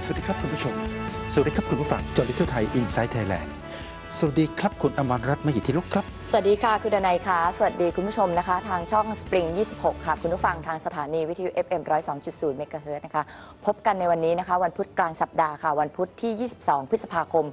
วัสดีครับคุณผู้ชมสวัสดีครับคุณผู้ฟังจอริทัลไทยอินไซต์ไทยแลนด์สวัสดีครับคุณอมรรัตน์มหิทธิลุกครับสวัสดีค่ะคุณดนัยค่ะสวัสดีคุณผู้ชมนะคะทางช่อง Spring 26 ค่ะคุณผู้ฟังทางสถานีวิทยุ FM 102.0 เมกะเฮิรตซ์นะคะพบกันในวันนี้นะคะวันพุธกลางสัปดาห์ค่ะวันพุธที่ 22 พฤษภาคม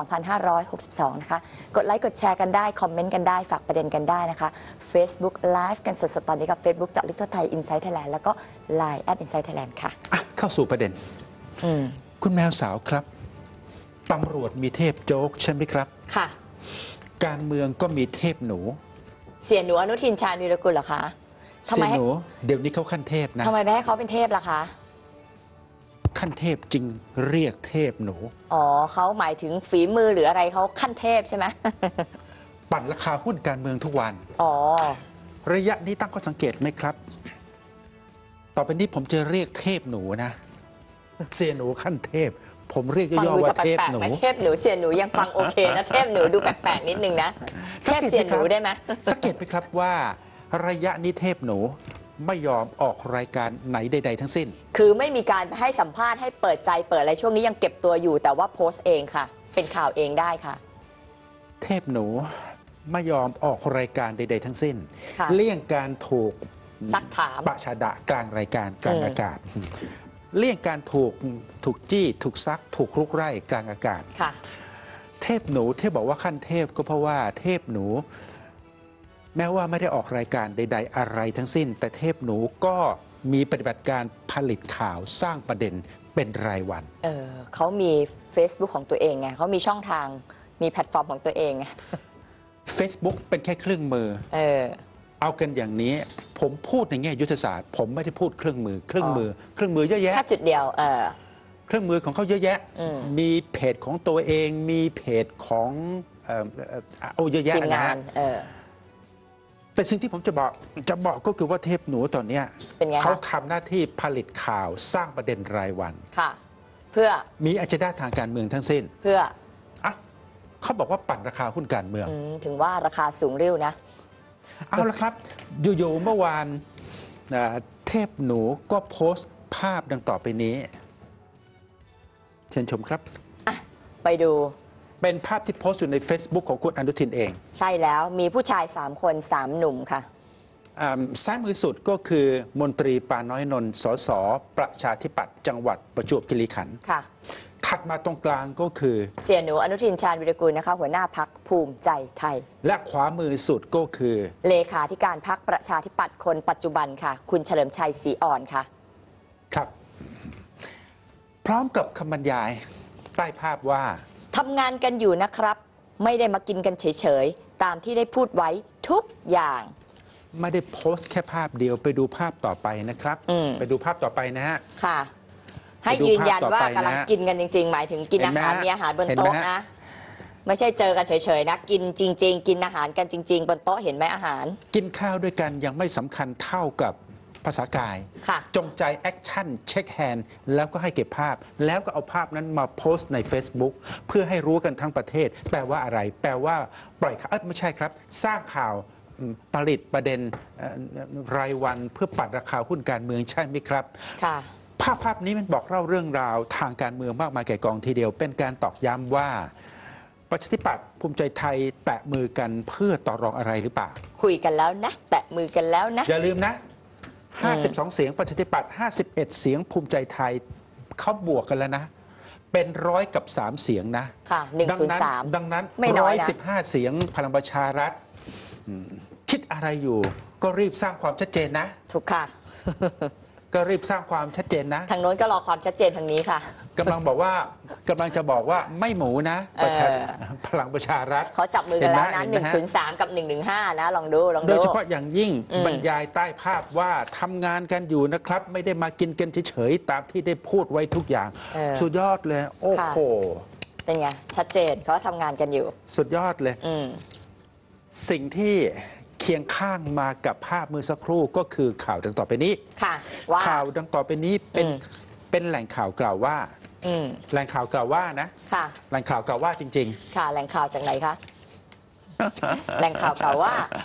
2562 นะคะกดไลค์กดแชร์กันได้คอมเมนต์กันได้ฝากประเด็นกันได้นะคะ Facebook Live กันสดๆตอนนี้กับ Facebook จากลิทเทิลไทยอินไซต์ไทยแลนด์แล้วก็ Line @InsightThailand ค่ะเข้าสู่ประเด็นคุณแมวสาวครับตำรวจมีเทพโจ๊กใช่ไหมครับค่ะการเมืองก็มีเทพหนูเสียหนูอนุทินชาญวีรกุลเหรอคะเสียหนูเดี๋ยวนี้เขาขั้นเทพนะทำไมไม่ให้เขาเป็นเทพล่ะคะขั้นเทพจึงเรียกเทพหนูอ๋อเขาหมายถึงฝีมือหรืออะไรเขาขั้นเทพใช่ไหมปั่นราคาหุ้นการเมืองทุกวันอ๋อระยะนี้ตั้งข้อสังเกตไหมครับต่อไปนี้ผมจะเรียกเทพหนูนะเสียหนูขั้นเทพผมเรียกย่อๆว่าเทพหนูเทพหนูเสียหนูยังฟังโอเคนะเทพหนูดูแปลกๆนิดนึงนะเทพเสียหนูได้ไหมสังเกตไหมครับว่าระยะนี้เทพหนูไม่ยอมออกรายการไหนใดๆทั้งสิ้นคือไม่มีการให้สัมภาษณ์ให้เปิดใจเปิดอะไรช่วงนี้ยังเก็บตัวอยู่แต่ว่าโพสต์เองค่ะเป็นข่าวเองได้ค่ะเทพหนูไม่ยอมออกรายการใดๆทั้งสิ้นเลี่ยงการถูกซักถามประชาดะกลางรายการกลางอากาศเลี่ยงการถูกจี้ถูกซักถูกลุกไล่กลางอากาศเทพหนูที่บอกว่าขั้นเทพก็เพราะว่าเทพหนูแม้ว่าไม่ได้ออกรายการใดๆอะไรทั้งสิ้นแต่เทพหนูก็มีปฏิบัติการผลิตข่าวสร้างประเด็นเป็นรายวันเขามี Facebook ของตัวเองไงเขามีช่องทางมีแพลตฟอร์มของตัวเองไง Facebook เป็นแค่เครื่องมือเอากันอย่างนี้ผมพูดในแง่ยุทธศาสตร์ผมไม่ได้พูดเครื่องมือเยอะแยะแค่จุดเดียวเครื่องมือของเขาเยอะแยะมีเพจของตัวเองมีเพจของเยอะแยะนะฮะแต่สิ่งที่ผมจะบอกก็คือว่าเทพหนูตอนนี้เขาทำหน้าที่ผลิตข่าวสร้างประเด็นรายวันค่ะเพื่อมีอเจนดาทางการเมืองทั้งสิ้นเพื่อเขาบอกว่าปั่นราคาหุ้นการเมืองถึงว่าราคาสูงเร็วนะเอาละครับอยู่ๆเมื่อวานเทพหนูก็โพสต์ภาพดังต่อไปนี้เชิญชมครับไปดูเป็นภาพที่โพสต์อยู่ใน Facebook ของคุณอนุทินเองใช่แล้วมีผู้ชาย3 คน3 หนุ่มค่ะซ้ายมือสุดก็คือมนตรีปาน้อยนนท์สสประชาธิปัตย์จังหวัดประจวบคีรีขันธ์ค่ะถัดมาตรงกลางก็คือเสี่ยหนูอนุทินชาญวีรกูลนะคะหัวหน้าพรรคภูมิใจไทยและขวามือสุดก็คือเลขาธิการพรรคประชาธิปัตย์คนปัจจุบันค่ะคุณเฉลิมชัยศรีอ่อนค่ะครับพร้อมกับคำบรรยายใต้ภาพว่าทำงานกันอยู่นะครับไม่ได้มากินกันเฉยๆตามที่ได้พูดไว้ทุกอย่างไม่ได้โพสต์แค่ภาพเดียวไปดูภาพต่อไปนะครับไปดูภาพต่อไปนะฮะค่ะให้ยืนยันว่ากำลังกินกันจริงๆหมายถึงกินอาหารมีอาหารบนโต๊ะนะไม่ใช่เจอกันเฉยๆนะกินจริงๆกินอาหารกันจริงๆบนโต๊ะเห็นไหมอาหารกินข้าวด้วยกันยังไม่สำคัญเท่ากับภาษากายจงใจแอคชั่นเช็คแฮนด์แล้วก็ให้เก็บภาพแล้วก็เอาภาพนั้นมาโพสต์ใน Facebook เพื่อให้รู้กันทั้งประเทศแปลว่าอะไรแปลว่าปล่อยข่าวไม่ใช่ครับสร้างข่าวผลิตประเด็นรายวันเพื่อปัดราคาหุ้นการเมืองใช่ไหมครับค่ะภาพนี้มันบอกเล่าเรื่องราวทางการเมืองมากมายแก่กองทีเดียวเป็นการตอกย้ำว่าประชาธิปัตย์ภูมิใจไทยแตะมือกันเพื่อต่อรองอะไรหรือเปล่าคุยกันแล้วนะแตะมือกันแล้วนะอย่าลืมนะ52 เสียงประชาธิปัตย์51 เสียงภูมิใจไทยเขาบวกกันแล้วนะเป็น100 กับ 3 เสียงนะค่ะ103 ดังนั้น115 เสียงพลังประชารัฐคิดอะไรอยู่ก็รีบสร้างความชัดเจนนะถูกค่ะก็รีบสร้างความชัดเจนนะทางโน้นก็รอความชัดเจนทางนี้ค่ะกำลังจะบอกว่าไม่หมูนะพลังประชารัฐเขาจับมือกันแล้วนะ103 กับ115นะลองดูโดยเฉพาะอย่างยิ่งบรรยายใต้ภาพว่าทำงานกันอยู่นะครับไม่ได้มากินกันเฉยๆตามที่ได้พูดไว้ทุกอย่างสุดยอดเลยโอ้โหเป็นไงชัดเจนเขาทำงานกันอยู่สุดยอดเลยสิ่งที่เคียงข้างมากับภาพเมื่อสักครู่ก็คือข่าวดังต่อไปนี้ข่าวดังต่อไปนี้เป็นแหล่งข่าวกล่าวว่าแหล่งข่าวกล่าวว่านะแหล่งข่าวกล่าวว่าจริงๆค่ะแหล่งข่าวจากไหนคะแหล่งข่าวกล่าวว่า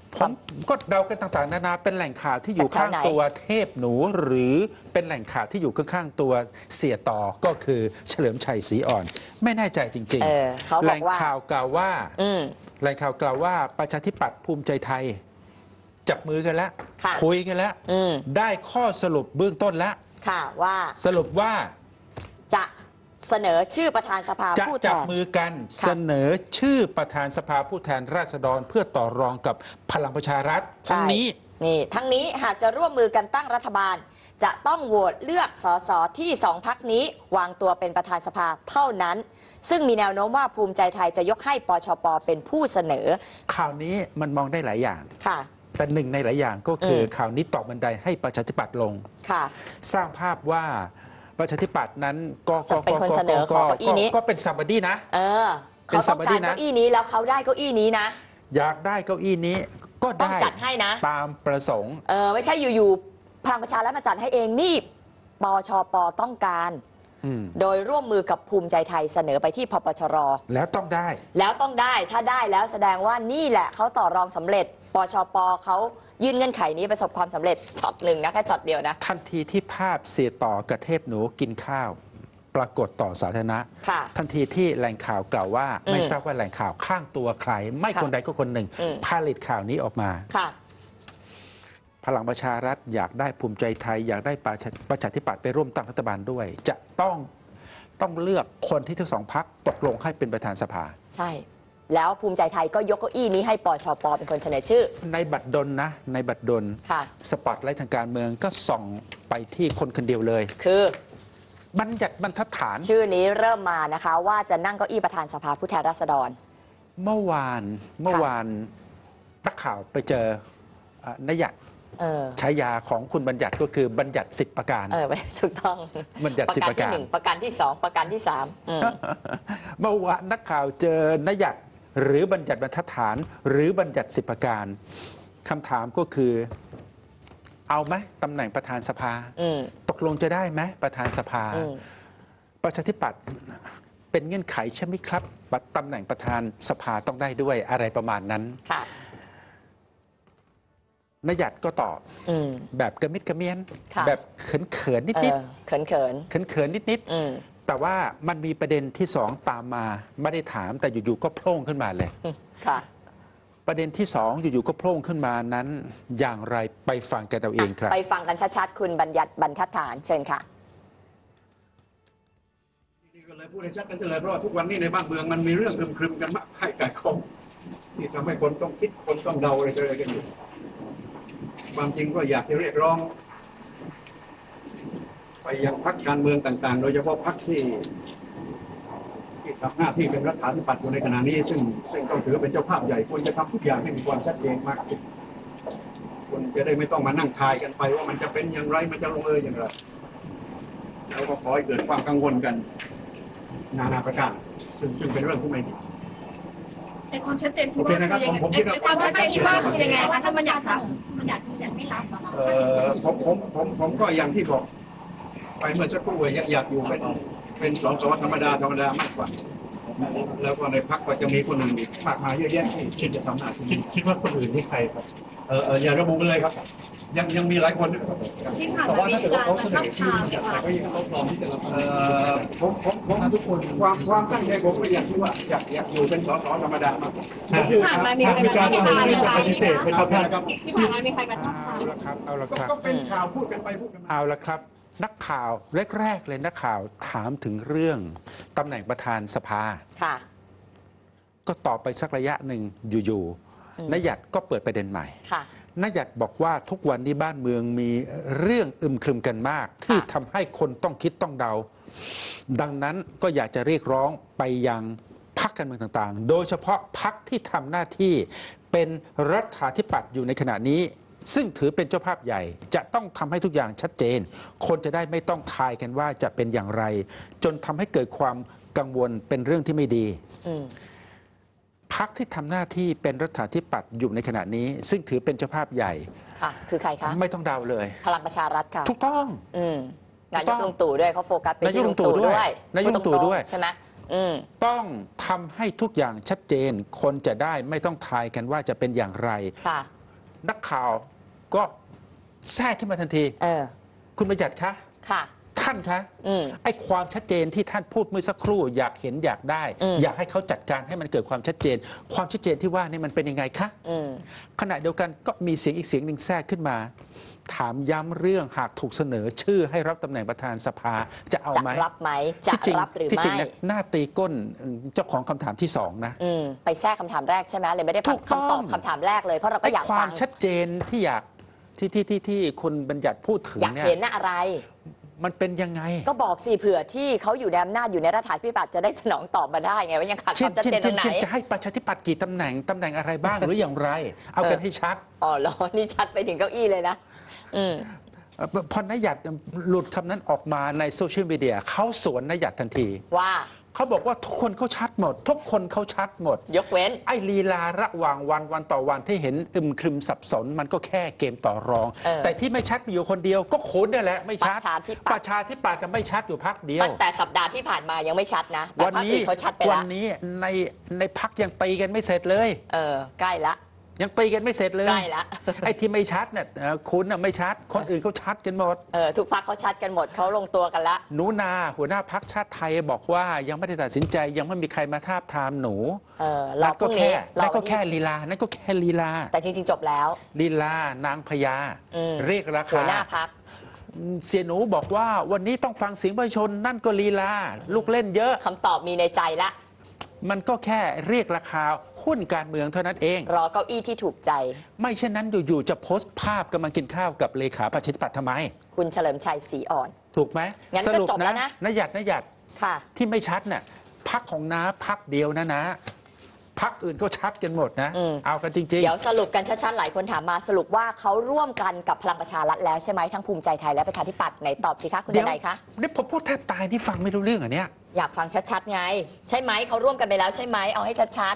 ผมก็เดากันต่างๆนานาเป็นแหล่งข่าวที่อยู่ข้างตัวเทพหนูหรือเป็นแหล่งข่าวที่อยู่ข้างๆตัวเสียต่อก็คือเฉลิมชัยศรีอ่อนไม่แน่ใจจริงๆแหล่งข่าวกล่าวว่าแหล่งข่าวกล่าวว่าประชาธิปัตย์ภูมิใจไทยจับมือกันแล้วคุยกันแล้วได้ข้อสรุปเบื้องต้นแล้วค่ะว่าสรุปว่าจะเสนอชื่อประธานสภาผู้แทนจะจับมือกันเสนอชื่อประธานสภาผู้แทนราษฎรเพื่อต่อรองกับพลังประชารัฐทั้งนี้หากจะร่วมมือกันตั้งรัฐบาลจะต้องโหวตเลือกสสที่2 พรรคนี้วางตัวเป็นประธานสภาเท่านั้นซึ่งมีแนวโน้มว่าภูมิใจไทยจะยกให้ปชป.เป็นผู้เสนอข่าวนี้มันมองได้หลายอย่างค่ะแต่หนึ่งในหลายอย่างก็คือข่าวนี้ตอกบันไดให้ประชาธิปัตย์ลงสร้างภาพว่าประชาธิปัตย์นั้นก็เป็นคนเสนอขอเก้าอี้นี้ก็เป็นซัมบอดี้นะเขาต้องการเก้าอี้นี้แล้วเขาได้เก้าอี้นี้นะอยากได้เก้าอี้นี้ก็ได้จัดให้นะตามประสงค์ไม่ใช่อยู่ๆพลังประชารัฐมาจัดให้เองนี่ปชป.ต้องการโดยร่วมมือกับภูมิใจไทยเสนอไปที่พปชร. แล้วต้องได้ถ้าได้แล้วแสดงว่านี่แหละเขาต่อรองสำเร็จปชป.เขายื่นเงื่อนไขนี้ประสบความสำเร็จช็อตหนึ่งนะแค่ช็อตเดียวนะทันทีที่ภาพเสียต่อกระเทพหนูกินข้าวปรากฏต่อสาธารณะทันทีที่แหล่งข่าวกล่าวว่าไม่ทราบว่าแหล่งข่าวข้างตัวใครไม่คนใดก็คนหนึ่งผลิตข่าวนี้ออกมาพลังประชารัฐอยากได้ภูมิใจไทยอยากได้ประชาธิปัตย์ไปร่วมตั้งรัฐบาลด้วยจะต้องเลือกคนที่ทั้งสองพรรคตกลงให้เป็นประธานสภาใช่แล้วภูมิใจไทยก็ยกเก้าอี้นี้ให้ปชป.เป็นคนเสนอชื่อในบัตรดลนะในบัตรดลสปอตไลท์ทางการเมืองก็ส่องไปที่คนเดียวเลยคือบัญญัติบรรทัดฐานชื่อนี้เริ่มมานะคะว่าจะนั่งเก้าอี้ประธานสภาผู้แทนราษฎรเมื่อวานนักข่าวไปเจอนญัติฉายาของคุณบัญญัติก็คือบัญญัติ10 ประการถูกต้องบัญญัติ10 ประการที่1ประการที่2ประการที่3 เมื่อวานนักข่าวเจอนญัติหรือบัญญัติบรรทัดฐานหรือบัญญัติ10 ประการคำถามก็คือเอาไหมตำแหน่งประธานสภาตกลงจะได้ไหมประธานสภาประชาธิปัตย์เป็นเงื่อนไขใช่ไหมครับตำแหน่งประธานสภาต้องได้ด้วยอะไรประมาณนั้นนญัติก็ตอบแบบกระมิดกระเมียนแบบเขินนิดเขินนิดแต่ว่ามันมีประเด็นที่2ตามมาไม่ได้ถามแต่อยู่ๆก็โผล่ขึ้นมาเลยประเด็นที่2อยู่ๆก็โผล่ขึ้นมานั้นอย่างไรไปฟังกันเอาเองครับไปฟังกันชัดๆคุณบัญญัติบรรทัดฐานเชิญค่ะนี่ก็เลยพูดให้ชัดกันเลยเพราะว่าทุกวันนี้ในบ้านเมืองมันมีเรื่องครึมกันมากให้ไก่คมที่ทำให้คนต้องคิดคนต้องเดาอะไรกันอยู่ความจริงก็อยากจะเรียกร้องไปยังพรรคการเมืองต่างๆโดยเฉพาะพรรคที่ทำหน้าที่เป็นรัฐาธิปัตย์อยู่ในขณะนี้ซึ่งต้องถือเป็นเจ้าภาพใหญ่ควรจะทำทุกอย่างให้มีความชัดเจนมากขึ้นคุณจะได้ไม่ต้องมานั่งทายกันไปว่ามันจะเป็นอย่างไรมันจะลงเอยอย่างไรแล้วก็ขอให้เกิดความกังวลกันนานาประการซึ่งเป็นเรื่องที่ไม่ดีในความชัดเจนที่ว่าในความชัดเจนที่ว่าคือยังไงคะถ้ามันอยากทำมันอยากไม่รับผมก็อย่างที่บอกไปเมื่อสักครู่อยากอยู่เป็นสสธรรมดามากกว่าแล้วก็ในพรรคก็จะมีคนอื่นอีกมากมายเยอะแยะที่คิดจะทำหน้าที่คิดว่าคนอื่นนี่ใครครับอย่าระบุกันเลยครับยังมีหลายคนที่ผ่านมามีการมาทับทามก็ยังต้องพร้อมที่จะรับผมทุกคนความตั้งใจผมก็อย่างที่ว่าอยากอยู่เป็นสสธรรมดามากที่ผ่านมามีการปฏิเสธเป็นครับที่ผ่านมามีใครมาทับทามเอาละครับก็เป็นข่าวพูดกันไปพูดกันมาเอาละครับนักข่าวแรกๆเลยนักข่าวถามถึงเรื่องตำแหน่งประธานสภาก็ตอบไปสักระยะหนึ่งอยู่ๆนญัติก็เปิดประเด็นใหม่นญัติบอกว่าทุกวันนี้บ้านเมืองมีเรื่องอึมครึมกันมากที่ทำให้คนต้องคิดต้องเดาดังนั้นก็อยากจะเรียกร้องไปยังพรรคการเมืองต่างๆโดยเฉพาะพรรคที่ทำหน้าที่เป็นรัฐาธิปัตย์อยู่ในขณะนี้ซึ่งถือเป็นเจ้าภาพใหญ่จะต้องทำให้ทุกอย่างชัดเจนคนจะได้ไม่ต้องทายกันว่าจะเป็นอย่างไรจนทำให้เกิดความกังวลเป็นเรื่องที่ไม่ดีพรรคที่ทำหน้าที่เป็นรัฐาธิปัตย์อยู่ในขณะนี้ซึ่งถือเป็นเจ้าภาพใหญ่ค่ะคือใครคะไม่ต้องเดาเลยพลังประชารัฐค่ะถูกต้องนายกลุงตู่ด้วยเขาโฟกัสไปที่ลุงตู่ด้วยนายกลุงตู่ด้วยใช่ไหมต้องทำให้ทุกอย่างชัดเจนคนจะได้ไม่ต้องทายกันว่าจะเป็นอย่างไรนักข่าวก็แทรกขึ้นมาทันที คุณบัญญัติคะค่ะท่านคะไอ้ความชัดเจนที่ท่านพูดเมื่อสักครู่อยากเห็นอยากได้ อยากให้เขาจัดการให้มันเกิดความชัดเจน ความชัดเจนที่ว่านี่มันเป็นยังไงคะขณะเดียวกันก็มีเสียงอีกเสียงหนึ่งแทรกขึ้นมา ถามย้ำเรื่องหากถูกเสนอชื่อให้รับตำแหน่งประธานสภาจะเอาไหมจะรับไหมจะรับหรือที่จริไม่งนะหน้าตีก้นเจ้าของคำถามที่สองนะไปแทรกคำถามแรกใช่ไหมเลยไม่ได้ฟังคำตอบคำถามแรกเลยเพราะเราก็ไอ้อยากควาฟัมงชัดเจนที่อยากที่คุณบัญญัติพูดถึงอยากเนี่ยเห็นอะไรมันเป็นยังไงก็บอกสิเผื่อที่เขาอยู่ในอำนาจอยู่ในรัฐาธิปัตย์จะได้สนองตอบมาได้ไงว่ายังขาดความชัดเจนตรงไหนจะให้ประชาธิปัตย์กี่ตำแหน่งอะไรบ้าง หรืออย่างไร เอากันให้ชัดอ๋อเหรอนี่ชัดไปถึงเก้าอี้เลยนะพอนายหยัดหลุดคำนั้นออกมาในโซเชียลมีเดียเขาสวนนายหยัดทันทีว่าเขาบอกว่าทุกคนเขาชัดหมด ทุกคนเขาชัดหมดยกเว้นไอ้ลีลาระหว่างวันต่อวันที่เห็นอึมครึมสับสน มันก็แค่เกมต่อรอง แต่ที่ไม่ชัดมีอยู่คนเดียวก็โขนนี่แหละไม่ชัดประชาธิปัตย์ไม่ชัดอยู่พักเดียวแต่สัปดาห์ที่ผ่านมายังไม่ชัดนะแต่วันพรรคนี้อื่นเขาชัดไปวัแล้วนี้ในพักยังตีกันไม่เสร็จเลยใกล้ละยังตีกันไม่เสร็จเลยใกล้ละไอ้ที่ไม่ชัดเนี่ยคุณน่ะไม่ชัด คนอื่นเขาชัดกันหมดทุกพรรคเขาชัดกันหมดเขาลงตัวกันละหนูนาหัวหน้าพักชาติไทยบอกว่ายังไม่ได้ตัดสินใจยังไม่มีใครมาทาบทามหนูรอพรุ่งนี้นั่นก็แค่ลีลานั่นก็แค่ลีลาแต่จริงๆจบแล้วลีลานางพญาเรียกราหัวคาหน้าพักเสียหนูบอกว่าวันนี้ต้องฟังเสียงประชาชนนั่นก็ลีลาลูกเล่นเยอะคำตอบมีในใจละมันก็แค่เรียกราคาหุ้นการเมืองเท่านั้นเองรอเก้าอี้ที่ถูกใจไม่เช่นนั้นอยู่ๆจะโพสต์ภาพกำลังกินข้าวกับเลขาประชาธิปัตย์ทำไมคุณเฉลิมชัยศรีอ่อนถูกไหมงั้นสก็รุปจบแล้วนะนายหยัดค่ะที่ไม่ชัดน่ะพักของน้าพักเดียวนะพักอื่นก็ชัดกันหมดนะ เอากันจริงๆเดี๋ยวสรุปกันชัดๆหลายคนถามมาสรุปว่าเขาร่วมกันกับพลังประชารัฐแล้วใช่ไหมทั้งภูมิใจไทยและประชาธิปัตย์ไหนตอบสิคะคุณเดี๋ยวใดคะนี่ผมพูดแทบตายที่ฟังไม่รู้เรื่องอันเนี้ยอยากฟังชัดๆไง ใช่ไหมเขาร่วมกันไปแล้วใช่ไหมเอาให้ชัด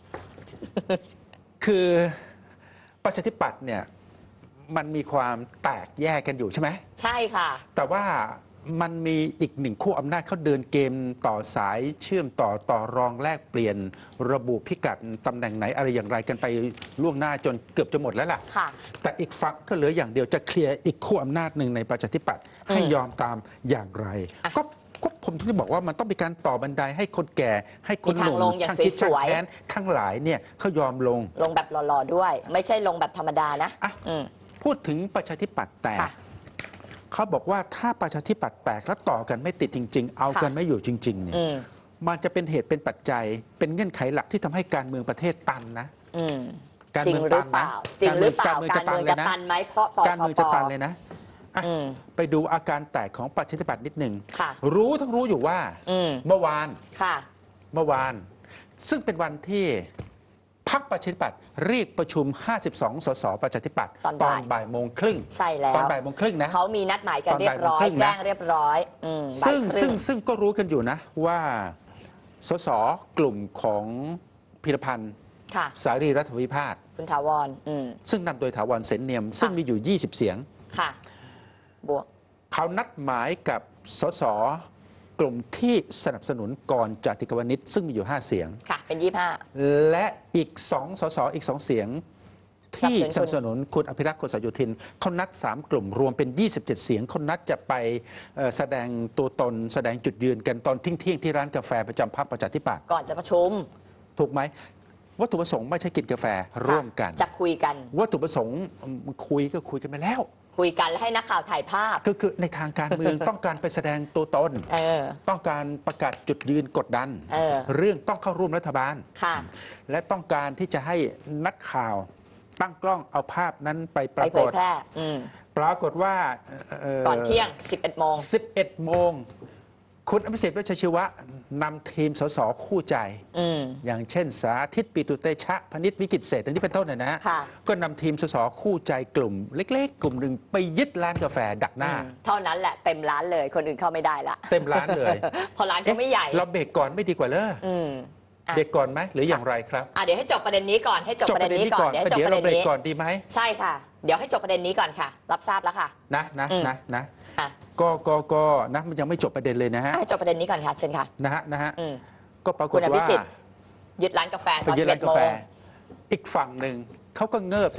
คือประชาธิปัตย์เนี่ยมันมีความแตกแยกกันอยู่ใช่ไหมๆ ใช่ค่ะแต่ว่ามันมีอีกหนึ่งคู่อำนาจเขาเดินเกมต่อสายเชื่อมต่อรองแลกเปลี่ยนระบุพิกัดตำแหน่งไหนอะไรอย่างไรกันไปล่วงหน้าจนเกือบจะหมดแล้วล่ะค่ะแต่อีกฝั่งก็เหลืออย่างเดียวจะเคลียร์อีกคู่อำนาจหนึ่งในประชาธิปัตย์ให้ยอมตามอย่างไร ก็ผมถึงได้บอกว่ามันต้องมีการต่อบันไดให้คนแก่ ให้คนหนุ่มมีทางลงอย่างช่างคิดสช่างวยๆแค้นทั้งหลายเนี่ยเขายอมลงลงแบบหล่อๆด้วย ไม่ใช่ลงแบบธรรมดานะอ่ะพูดถึงประชาธิปัตย์แตกค่ะเขาบอกว่าถ้าประชาธิปัตย์แตกแล้วต่อกันไม่ติดจริง ๆ เอากันไม่อยู่จริงๆเนี่ยมันจะเป็นเหตุเป็นปัจจัย เป็นเงื่อนไขหลักที่ทำให้การเมืองประเทศตันนะการจริงเมืองหรืตัอน เปนะล่าจริงหรือเปล่าการเมืองการเมืองจะตันไหมเพราะปการชเมืองปจะตันเลยนะอ่ะไปดูอาการแตกของประชาธิปัตย์นิดหนึ่งค่ะรู้ทั้งรู้อยู่ว่าเมื่อวานค่ะซึ่งเป็นวันที่พรรคประชาธิปัตย์เรียกประชุม 52 สสประชาธิปัตย์ตอนบ่ายโมงครึ่งใช่แล้วตอนบ่ายโมงครึ่งนะเขามีนัดหมายกันเรียบร้อยตอนบ่ายโมงครึ่งนะแจ้งเรียบร้อยบ่ายครึ่ซึ่งก็รู้กันอยู่นะว่าสสกลุ่มของพิรพันธ์ค่ะสารีรัฐวิพาทคุณถาวรซึ่งนำโดยถาวรเสนเนียม ซึ่งมีอยู่ 20 เสียงค่ะ บวกเขานัดหมายกับสสกลุ่มที่สนับสนุนกรจติกวณิชซึ่งมีอยู่ 5 เสียงค่ะ เป็น25 และอีก2สสอีก 2 เสียง ที่สนับสนุนคุณอภิรักษ์โกษโยธินเขานัด 3 กลุ่มรวมเป็น 27 เสียงเขานัดจะไปแสดงตัวตนแสดงจุดยืนกันตอนเที่ยงที่ร้านกาแฟประจำพรรคประชาธิปัตย์ก่อนจะประชุมถูกไหมวัตถุประสงค์ไม่ใช่กินกาแฟร่วมกันจะคุยกันวัตถุประสงค์คุยก็คุยกันไปแล้วคุยกันและให้นักข่าวถ่ายภาพคือในทางการเมือง ต้องการไปแสดงตัวตน ต้องการประกาศจุดยืนกดดัน เรื่องต้องเข้าร่วมรัฐบาลค่ะและต้องการที่จะให้นักข่าวตั้งกล้องเอาภาพนั้นไปปไปรากเผยฏแพร่ปรากฏว่าก่อนเที่ยง 11 โมง 11 โมง คุณอภิสิทธิ์เวชชีวะนำทีมสสคู่ใจ อย่างเช่นสาธิตปิตุเตชะพนิษฐ์วิกิตเศรษฐ์อันนี้เป็นต้นนะฮะค่ะก็นำทีมสสคู่ใจกลุ่ม เล็กๆ กลุ่มหนึ่งไปยึดร้านกาแฟดักหน้าเท่านั้นแหละเต็มร้านเลย คนอื่นเข้าไม่ได้ละเต็มร้านเลยพอร้านเขาไม่ใหญ่เราเบรกก่อนไม่ดีกว่าเลย เบรกก่อนไหมหรืออย่างไรครับเดี๋ยวให้จบประเด็นนี้ก่อนให้จบประเด็นนี้ก่อนเดี๋ยวเราเบรกก่อนดีไหมใช่ค่ะ เดี๋ยวให้จบประเด็นนี้ก่อนค่ะ รับทราบแล้วค่ะนะก็นะมันยังไม่จบประเด็นเลยนะฮะให้จบประเด็นนี้ก่อนค่ะเชิญค่ะนะฮะก็ปรากคุฏณอภิว่าสิทธิ์ยึดร้านกาแฟตไปอนยึดร้าน 11 กาโมแฟงอีกฝั่งหนึ่งเขาก็เงิบสิครับ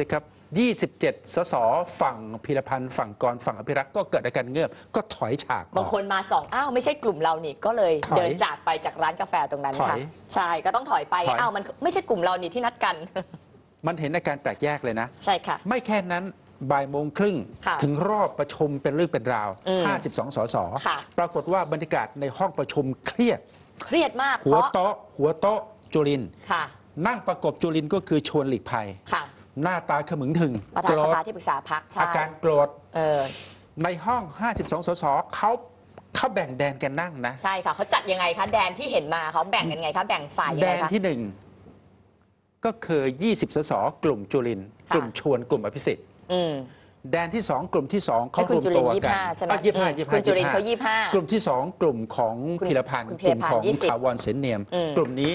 27 สสฝั่งพีรพันธ์ฝั่งกรฝั่งอภิรักษ์ก็เกิดอาการเงือบก็ถอยฉากออกบางคนมาส่องอ้าวไม่ใช่กลุ่มเรานี่ก็เลยถอยเดินจากไปจากร้านกาแฟตรงนั้นถอค่ะยใช่ก็ต้องถอยไปถอยอ้าวมันไม่ใช่กลุ่มเรานี่ที่นัดกันมันเห็นอาการแปลกแยกเลยนะใช่ค่ะไม่แค่นั้นบ่ายโมงครึ่งค่ะถึงรอบประชุมเป็นเรื่องเป็นราว 52 สสค่ะปรากฏว่าบรรยากาศในห้องประชุมเครียดเครียดมากหัเพวราะโต๊ะจุลินทร์ค่ะนั่งประกบจุลินทร์ก็คือชวนหลีกภัยค่ะหน้าตาขมึงถึงประโกธานรสธภาที่ปรึกษาพรรคใช่อาการโกรธเออในห้อง 52 สสเขาแบ่งแดนกันนั่งนะใช่ค่ะเขาจัดยังไงคะแดนที่เห็นมาเขาแบ่งกันไงคะแบ่งฝ่ายยังแดไงนคะที่หนึ่งก็คือ 20 สสกลุ่มจุลินทร์ค่ะกลุ่มชวนกลุ่มอภิสิทธิ์อืมแดนที่ 2 กลุ่มที่ 2เขาให้คุรณวมจุลิตันวทร์กัน 25ใช่ไหม 25 คุณจุลินทร์เขา 25 25 กลุ่มที่ 2 กลุ่มของคุณพีรพันธ์คุณกพีรลุ่มพันธ์ของ 20 ถาวรเสนเนียมอืมกลุ่มนี้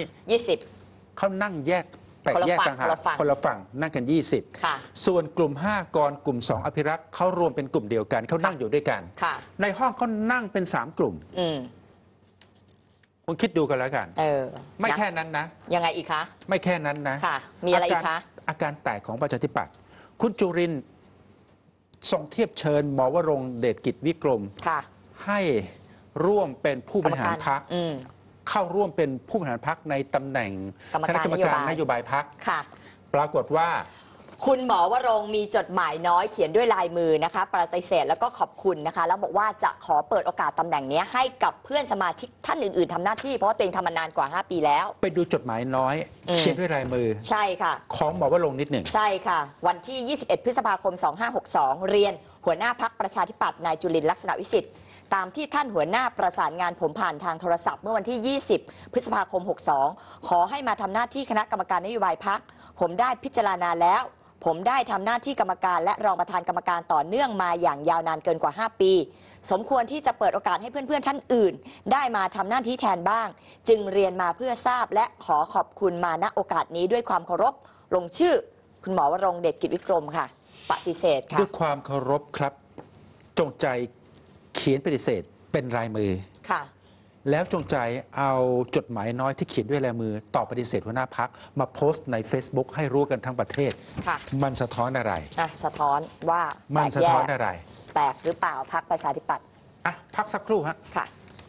20 เขานั่งแยกแปลกคนละแยกฝั่งต่างหากคนละฝั่งคนละฝั่งนั่งกัน 20 ค่ะส่วนกลุ่ม 5 กรกลุ่ม 2 อภิรักษ์เขารวมเป็นกลุ่มเดียวกันเขานั่งอยู่ด้วยกันค่ะในห้องเขานั่งเป็น 3 กลุ่มอืมคุณคิดดูกันแล้วกันเออไม่นะแค่นั้นนะยังไงอีกคะไม่แค่นั้นนะค่ะ มีอะไรอีกคะอาการแตกของประชาธิปัตย์คุณจุรินทร์ส่งเทียบเชิญหมอวรงค์เดชกิจวิกรมค่ะให้ร่วมเป็นผู้บริหารพรรคอืมเข้าร่วมเป็นผู้บริหารพรรคในตำแหน่งกรรมคณะการกรรมการนนโยโยบายบายพรรคค่ะปรากฏว่าคุณหมอวรงค์มีจดหมายน้อยเขียนด้วยลายมือนะคะปฏิเสธแล้วก็ขอบคุณนะคะ แล้วบอกว่าจะขอเปิดโอกาสตำแหน่งนี้ให้กับเพื่อนสมาชิกท่านอื่นๆทำหน้าที่เพราะว่าตัวเองทำมานานกว่า 5 ปีแล้วไปดูจดหมายน้อยอืมเขียนด้วยลายมือใช่ค่ะของหมอวรงค์นิดหนึ่งใช่ค่ะ วันที่ 21 พฤษภาคม 2562 เรียนหัวหน้าพักประชาธิปัตย์นายจุลินทร์ลักษณะวิสิทธิ์ตามที่ท่านหัวหน้าประสานงานผมผ่านทางโทรศัพท์เมื่อวันที่ 20 พฤษภาคม 62 ขอให้มาทำหน้าที่คณะกรรมการนโยบายพักผมได้พิจารณาแล้ว ผมได้ทำหน้าที่กรรมการและรองประธานกรรมการต่อเนื่องมาอย่างยาวนานเกินกว่า 5 ปี สมควรที่จะเปิดโอกาสให้เพื่อนๆท่านอื่น ได้มาทำหน้าที่แทนบ้าง จึงเรียนมาเพื่อทราบและขอขอบคุณมาณโอกาสนี้ด้วยความเคารพลงชื่อ คุณหมอวรงค์เดชกิจวิกรมค่ะ ปฏิเสธค่ะด้วยความเคารพครับ จงใจเขียนปฏิเสธเป็นลายมือค่ะแล้วจงใจเอาจดหมายน้อยที่เขียนด้วยลายมือตอบปฏิเสธหัวหน้าพักมาโพสต์ใน Facebook ให้รู้กันทั้งประเทศค่ะมันสะท้อนอะไรสะท้อนว่ามันแตสะกแยท้อนกอะไรแตกหรือเปล่าพักประชาธิปัตย์อ่ะพักสักครู่ฮะค่ะ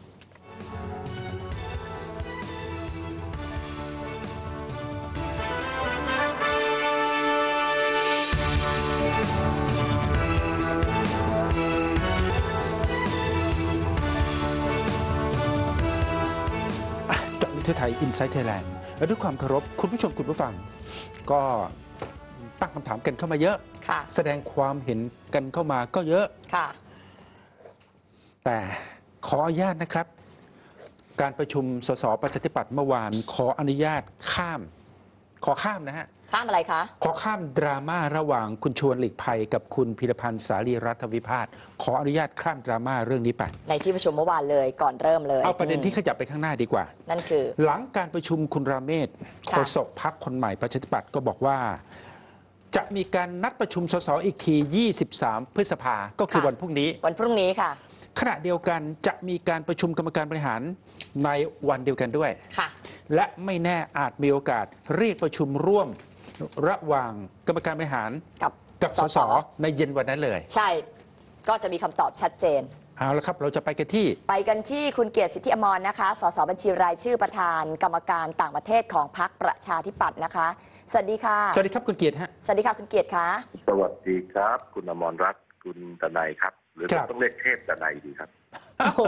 เจาะลึกทั่วไทยอินไซต์ไทยแลนด์และด้วยความเคารพคุณผู้ชมคุณผู้ฟัง ก็ตั้งคำถามกันเข้ามาเยอะค่ะแสดงความเห็นกันเข้ามาก็เยอะค่ะแต่ขออนุญาตนะครับ การประชุมสสประชาธิปัตย์เมื่อวานขออนุญาตขอข้ามนะฮะข้ามอะไรคะขอข้ามดราม่าระหว่างคุณชวนหลีกภัยกับคุณพีรพันธ์สารีรัฐวิพาสขออนุญาตข้ามดราม่าเรื่องนี้ไปในที่ประชุมเมื่อวานเลยก่อนเริ่มเลยเอาประเด็นที่ขยับไปข้างหน้าดีกว่านั่นคือหลังการประชุมคุณราเมศโฆค่ะษกพรรคคนใหม่ประชาธิปัตย์ก็บอกว่า จะมีการนัดประชุมสสอีกที 23 พฤษภาก็คือวันพรุ่งนี้วันพรุ่งนี้ค่ะขณะเดียวกันจะมีการประชุมกรรมการบริหารในวันเดียวกันด้วยค่ะและไม่แน่อาจมีโอกาสเรียกประชุมร่วมระหว่างกรรมการบริหารกับสสในเย็นวันนั้นเลยใช่ ก็จะมีคำตอบชัดเจนเอาละครับเราจะไปกันที่ไปกันที่คุณเกียรติสิทธิอมรนะคะ สสบัญชีรายชื่อประธานกรรมการต่างประเทศของพรรคประชาธิปัตย์นะคะ สวัสดีค่ะสวัสดีครับคุณเกียรติฮะสวัสดีค่ะคุณเกียรติคะสวัสดีครับ คุณอมรรัตน์คุณดนัยครับ หรือครับต้องเรียกเทพดนัยดีครับโอ้โห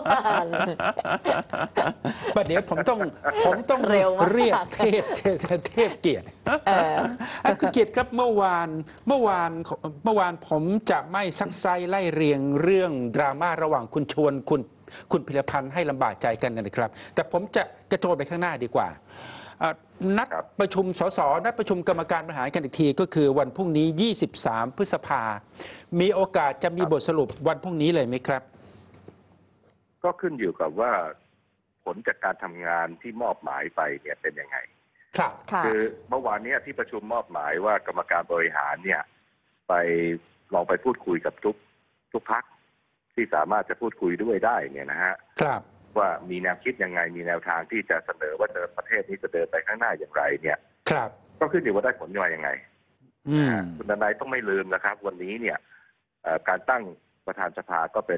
ประเดี๋ยวผมต้องเร็วมากเรียกเทพเกียรติ คุณเกียรติครับเมื่อวานผมจะไม่ซักไซไล่เรียงเรื่องดราม่าระหว่างคุณชวนคุณพิรพันธ์ให้ลำบากใจกันนะครับ แต่ผมจะกระโจนไปข้างหน้าดีกว่านัดครับประชุมสสนัดประชุมกรรมการบริหารกันอีกทีก็คือวันพรุ่งนี้ 23 พฤษภามีโอกาสจะมีบทสรุปวันพรุ่งนี้เลยไหมครับก็ขึ้นอยู่กับว่าผลจากการทำงานที่มอบหมายไปเนี่ยเป็นยังไงครับค่ะคือเมื่อวานเนี้ยที่ประชุมมอบหมายว่ากรรมการบริหารเนี่ยไปลองไปพูดคุยกับทุกพรรคที่สามารถจะพูดคุยด้วยได้เนี่ยนะฮะครับว่ามีแนวคิดยังไงมีแนวทางที่จะเสนอว่าประเทศนี้จะเดินไปข้างหน้าอย่างไรเนี่ยครับก็ขึ้นอยู่ว่าได้ผลมายังไงนะฮะคุณดนัยต้องไม่ลืมนะครับ วันนี้เนี่ยการตั้งประธานสภาก็เป็น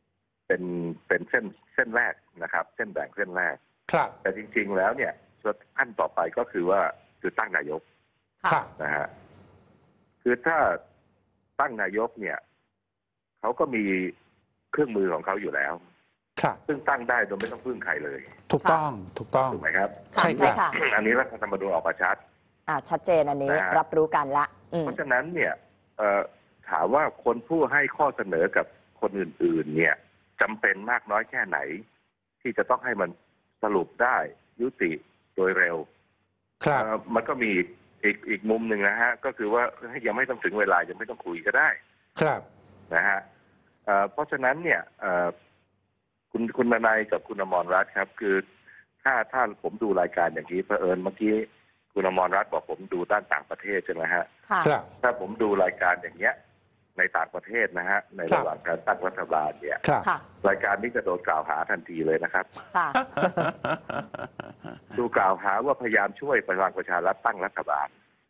เส้นแรกนะครับ เส้นแบ่งเส้นแรกครับแต่จริงๆแล้วเนี่ยขั้นต่อไปก็คือว่าคือตั้งนายกครับนะฮะคือถ้าตั้งนายกเนี่ยเขาก็มีเครื่องมือของเขาอยู่แล้วครับซึ่งตั้งได้โดยไม่ต้องพึ่งใครเลยถูกต้องถูกต้องถูกไหมครับใช่ครับค่ะอันนี้รัฐธรรมนูญออกมาชัดชัดเจนอันนี้นะฮะรับรู้กันละเพราะฉะนั้นเนี่ยถามว่าคนผู้ให้ข้อเสนอกับคนอื่นๆ เนี่ยจำเป็นมากน้อยแค่ไหน ที่จะต้องให้มันสรุปได้ยุติโดยเร็วครับมันก็มีอีกมุมหนึ่งนะฮะก็คือว่ายังไม่ต้องถึงเวลายังไม่ต้องคุยก็ได้ครับนะฮะเพราะฉะนั้นเนี่ยคุณนายกับคุณอมรรัตน์ครับ คือถ้าผมดูรายการอย่างนี้เผอิญเมื่อกี้คุณอมรรัตน์บอกผมดูด้านต่างประเทศใช่ไหมฮะค่ะครับถ้าผมดูรายการอย่างเงี้ยในต่างประเทศนะฮะในระหว่างการตั้งรัฐบาลเนี่ยครับค่ะรายการนี้จะโดนกล่าวหาทันทีเลยนะครับค่ะดูกล่าวหาว่าพยายามช่วยพลังประชารัฐตั้งรัฐบาล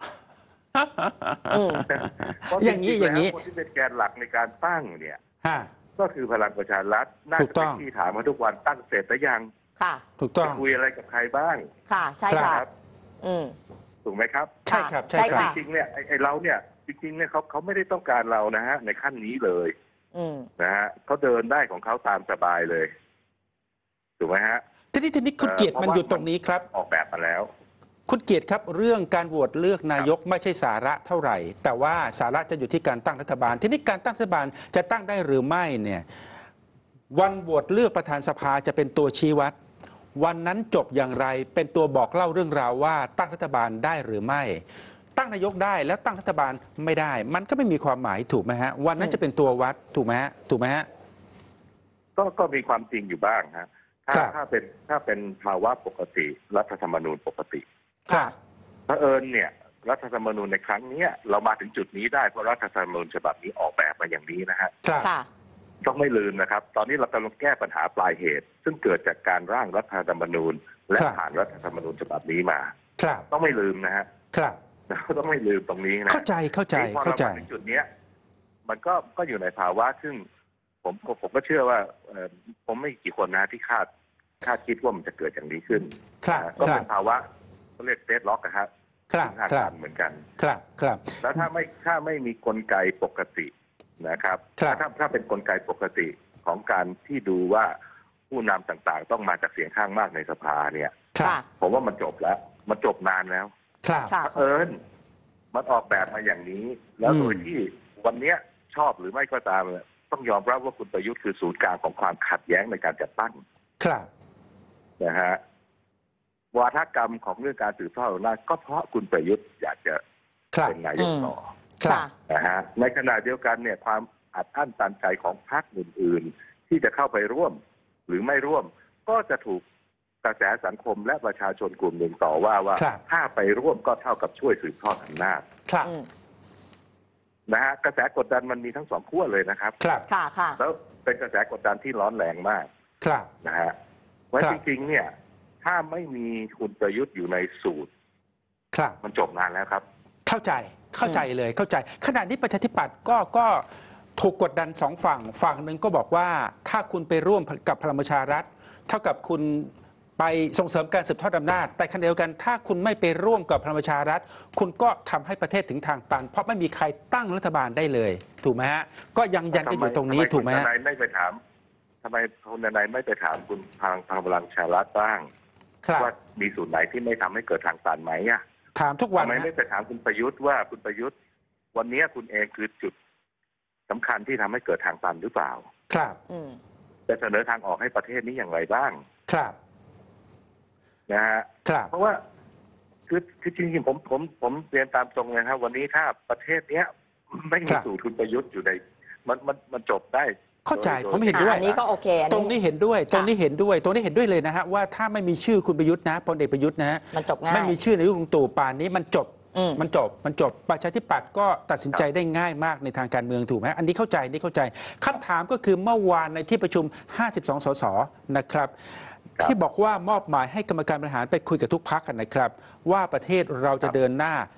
อืมเพราะอย่างนี้จริๆอย่างนี้แล้วคนที่เป็นแกนหลักในการตั้งเนี่ยฮะก็คือพลังประชารัฐน่าถูจะกต้เป็อน งที่ถามมาทุกวันตั้งเสร็จหรือยังค่ะถูกต้องจะคุยอะไรกับใครบ้างค่ะ ใช่ครัค่ะบอืมถูกไหมครับใช่ครับใช่ใช่ครัค่ะบจริงๆเนี่ยไอ้เราเนี่ยจริงๆเนี่ยเขาไม่ได้ต้องการเรานะฮะในขั้นนี้เลยอืมนะฮะเขาเดินได้ของเขาตามสบายเลยถูกไหมฮะทีนี้คุณเกียรติมันอยู่ตรงนี้ครับออกแบบมาแล้วคุณเกียรติครับเรื่องการโหวตเลือกนายกไม่ใช่สาระเท่าไหร่ แต่ว่าสาระจะอยู่ที่การตั้งรัฐบาล ทีนี้การตั้งรัฐบาลจะตั้งได้หรือไม่เนี่ยวันโหวตเลือกประธานสภาจะเป็นตัวชี้วัด วันนั้นจบอย่างไรเป็นตัวบอกเล่าเรื่องราวว่าตั้งรัฐบาลได้หรือไม่ ตั้งนายกได้แล้วตั้งรัฐบาลไม่ได้ มันก็ไม่มีความหมายถูกไหมฮะวันนั้นจะเป็นตัววัดถูกไหมฮะถูกไหมฮะก็มีความจริงอยู่บ้างฮะครับถ้าเป็นภาวะปกติรัฐธรรมนูญปกติครับเผอิญเนี่ยรัฐธรรมนูญในครั้งเนี้ยเรามาถึงจุดนี้ได้เพราะรัฐธรรมนูญฉบับนี้ออกแบบมาอย่างนี้นะฮะครับค่ะต้องไม่ลืมนะครับ ตอนนี้เรากำลังแก้ปัญหาปลายเหตุ ซึ่งเกิดจากการร่างรัฐธรรมนูญ และครับผ่านรัฐธรรมนูญฉบับนี้มาครับต้องไม่ลืมนะฮะครับเราต้องไม่ลืมตรงนี้นะเข้าใจเข้าใจพอเข้าเราใจมาถึงจุดเนี้ยมันก็อยู่ในภาวะซึ่งผมก็เชื่อว่าผมไม่กี่คนนะที่คาดคิดว่ามันจะเกิดอย่างนี้ขึ้นครับก็ครัเป็บนภาวะเขาเรียกเดดล็อกนะครับครับทางครักาบรเหมือนกันครับครับแล้วถ้าไม่มีกลไกปกตินะครับครับถ้าเป็นกลไกปกติของการที่ดูว่าผู้นำต่างๆ ต้องมาจากเสียงข้างมากในสภาเนี่ยครับค่ะผมว่ามันจบแล้ว มันจบนานแล้วครับค่ะเอิญมันออกแบบมาอย่างนี้ แล้วอืมโดยที่วันเนี้ยชอบหรือไม่ก็ตามเนี่ยต้องยอมรับว่าคุณประยุทธ์คือศูนย์กลางของความขัดแย้งในการจัดตั้งครับนะฮะวาทกรรมของเรื่องการสืบทอดอำนาจก็เพราะคุณประยุทธ์อยากจะครับเป็นนายกต่อครับนะฮะในขณะเดียวกันเนี่ยความอัดอั้นตันใจของพรรคอื่นๆ ที่จะเข้าไปร่วม หรือไม่ร่วม ก็จะถูกกระแสสังคมและประชาชนกลุ่มหนึ่งต่อว่าครับถ้าไปร่วมก็เท่ากับช่วยสืบทอดอำนาจครับอืมนะฮะกระแสกดดันมันมีทั้งสองขั้วเลยนะครับครับค่ะ ค่ะแล้วเป็นกระแสกดดันที่ร้อนแรงมากครับนะฮะว่าครับจริงๆเนี่ย ถ้าไม่มีคุณประยุทธ์อยู่ในสูตรครับมันจบนานแล้วครับเข้าใจเลยเข้าใจขณะนี้ประชาธิปัตย์ก็ถูกกดดันสองฝั่งหนึ่งก็บอกว่าถ้าคุณไปร่วมกับพลังประชารัฐ เท่ากับคุณไปส่งเสริมการสืบทอดอำนาจแต่ขณะเดียวกันถ้าคุณไม่ไปร่วมกับพลังประชารัฐ คุณก็ทำให้ประเทศถึงทางตัน เพราะไม่มีใครตั้งรัฐบาลได้เลยถูกไหมฮะก็ยังยันกันอยู่ตรงนี้ถูกไหมฮะทำไมคุณนายไม่ไปถามทำไมคุณนายไม่ไปถามคุณพลังประชารัฐบ้างครับว่ามีส่วนไหนที่ไม่ทำให้เกิดทางตันไหมอ่ะถามทุกวันทำไมฮะไม่ไปถามคุณประยุทธ์ว่าคุณประยุทธ์ วันนี้คุณเองคือจุดสำคัญที่ทำให้เกิดทางตันหรือเปล่าครับอืมจะเสนอทางออกให้ประเทศนี้อย่างไรบ้างครับนะฮะครับเพราะว่าคือจริงๆผมเรียนตามตรงเลยครับวันนี้ถ้าประเทศเนี้ยไม่มีสูตรคุณประยุทธ์อยู่ในมันจบได้เข้าใจโดยผมเห็นด้วยอันนี้ก็โอเคอัตรงนี้เห็นด้วยตรงนี้เห็นด้วยเลยนะฮะว่าถ้าไม่มีชื่อคุณประยุทธ์นะพลเอกประยุทธ์นะฮะมันจบง่ายไม่มีชื่อนายกลุงตู่ป่านนี้มันจบอืมมันจบประชาธิปัตย์ก็ตัดสินใจได้ง่ายมากในทางการเมืองถูกไหมอันนี้เข้าใจคำถามก็คือเมื่อวานในที่ประชุม 52 สสนะครับ ที่บอกว่ามอบหมายให้กรรมการบริหารไปคุยกับทุกพรรคกันนะครับ ว่าประเทศเราจะเดินหน้า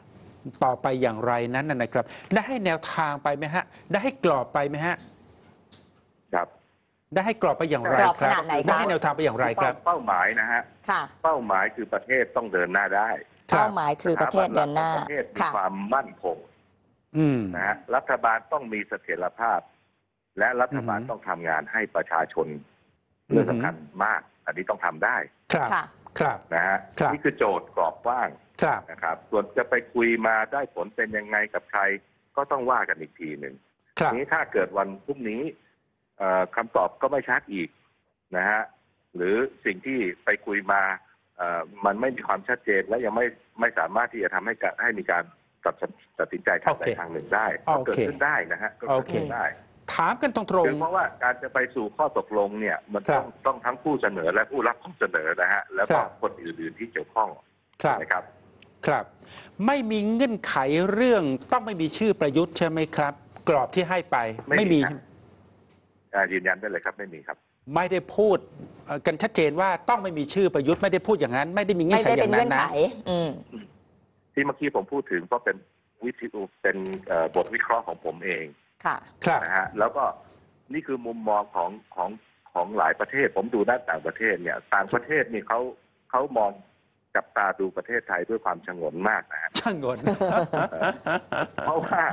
ต่อไปอย่างไรนั้นนะครับ ได้ให้แนวทางไปไหมฮะได้ให้กรอบไปไหมฮะครับได้ให้กรอบไปอย่างไรกรอบครับขนาดไหนคะได้ให้แนวทางไปอย่างไรครับเป้าหมายนะฮะค่ะเป้าหมายคือประเทศต้องเดินหน้าได้ครับเป้าหมายคือประเทศเดินหน้าประเทศมีค่ะความมั่นคงอืมนะฮะรัฐบาลต้องมีเสถียรภาพ และรัฐบาลอือฮึต้องทำงานให้ประชาชนเรื่องสำคัญมาก อันนี้ต้องทำได้ครับค่ะครับนะฮะครับนี่คือโจทย์กรอบกว้างครับนะครับ ส่วนจะไปคุยมาได้ผลเป็นยังไงกับใคร ก็ต้องว่ากันอีกทีหนึ่งครับนี้ถ้าเกิดวันพรุ่งนี้คำตอบก็ไม่ชัดอีกนะฮะหรือสิ่งที่ไปคุยมามันไม่มีความชัดเจนและยังไม่สามารถที่จะทำให้มีการตัดสินใจทางใดทางหนึ่งได้ก็เกิดขึ้นได้นะฮะก็เกิดขึ้นได้ถามกันตรงคือเพราะว่าการจะไปสู่ข้อตกลงเนี่ยมันต้องทั้งผู้เสนอและผู้รับข้อเสนอนะฮะแล้วก็คนอื่นๆที่เกี่ยวข้องๆครับนะครับครับ ไม่มีเงื่อนไขเรื่องต้องไม่มีชื่อประยุทธ์ใช่ไหมครับ กรอบที่ให้ไปไม่มีมียืนยันได้เลยครับไม่มีครับไม่ได้พูดกันชัดเจนว่าต้องไม่มีชื่อประยุทธ์ไม่ได้พูดอย่างนั้น ไม่ได้มีเงื่อไม่นไขได้อเป็นย่างนั้เงื่อน นนะไขอืมที่เมื่อกี้ผมพูดถึงก็เป็นวิธีเป็นบทวิเคราะห์ของผมเองค่ะครับนะฮะแล้วก็นี่คือมุมมองของหลายประเทศ ผมดูด้านต่างประเทศเนี่ยต่างประเทศนี่เขามองจับตาดูประเทศไทยด้วยความฉงนมากนะฮะช่างงนเพราะว่า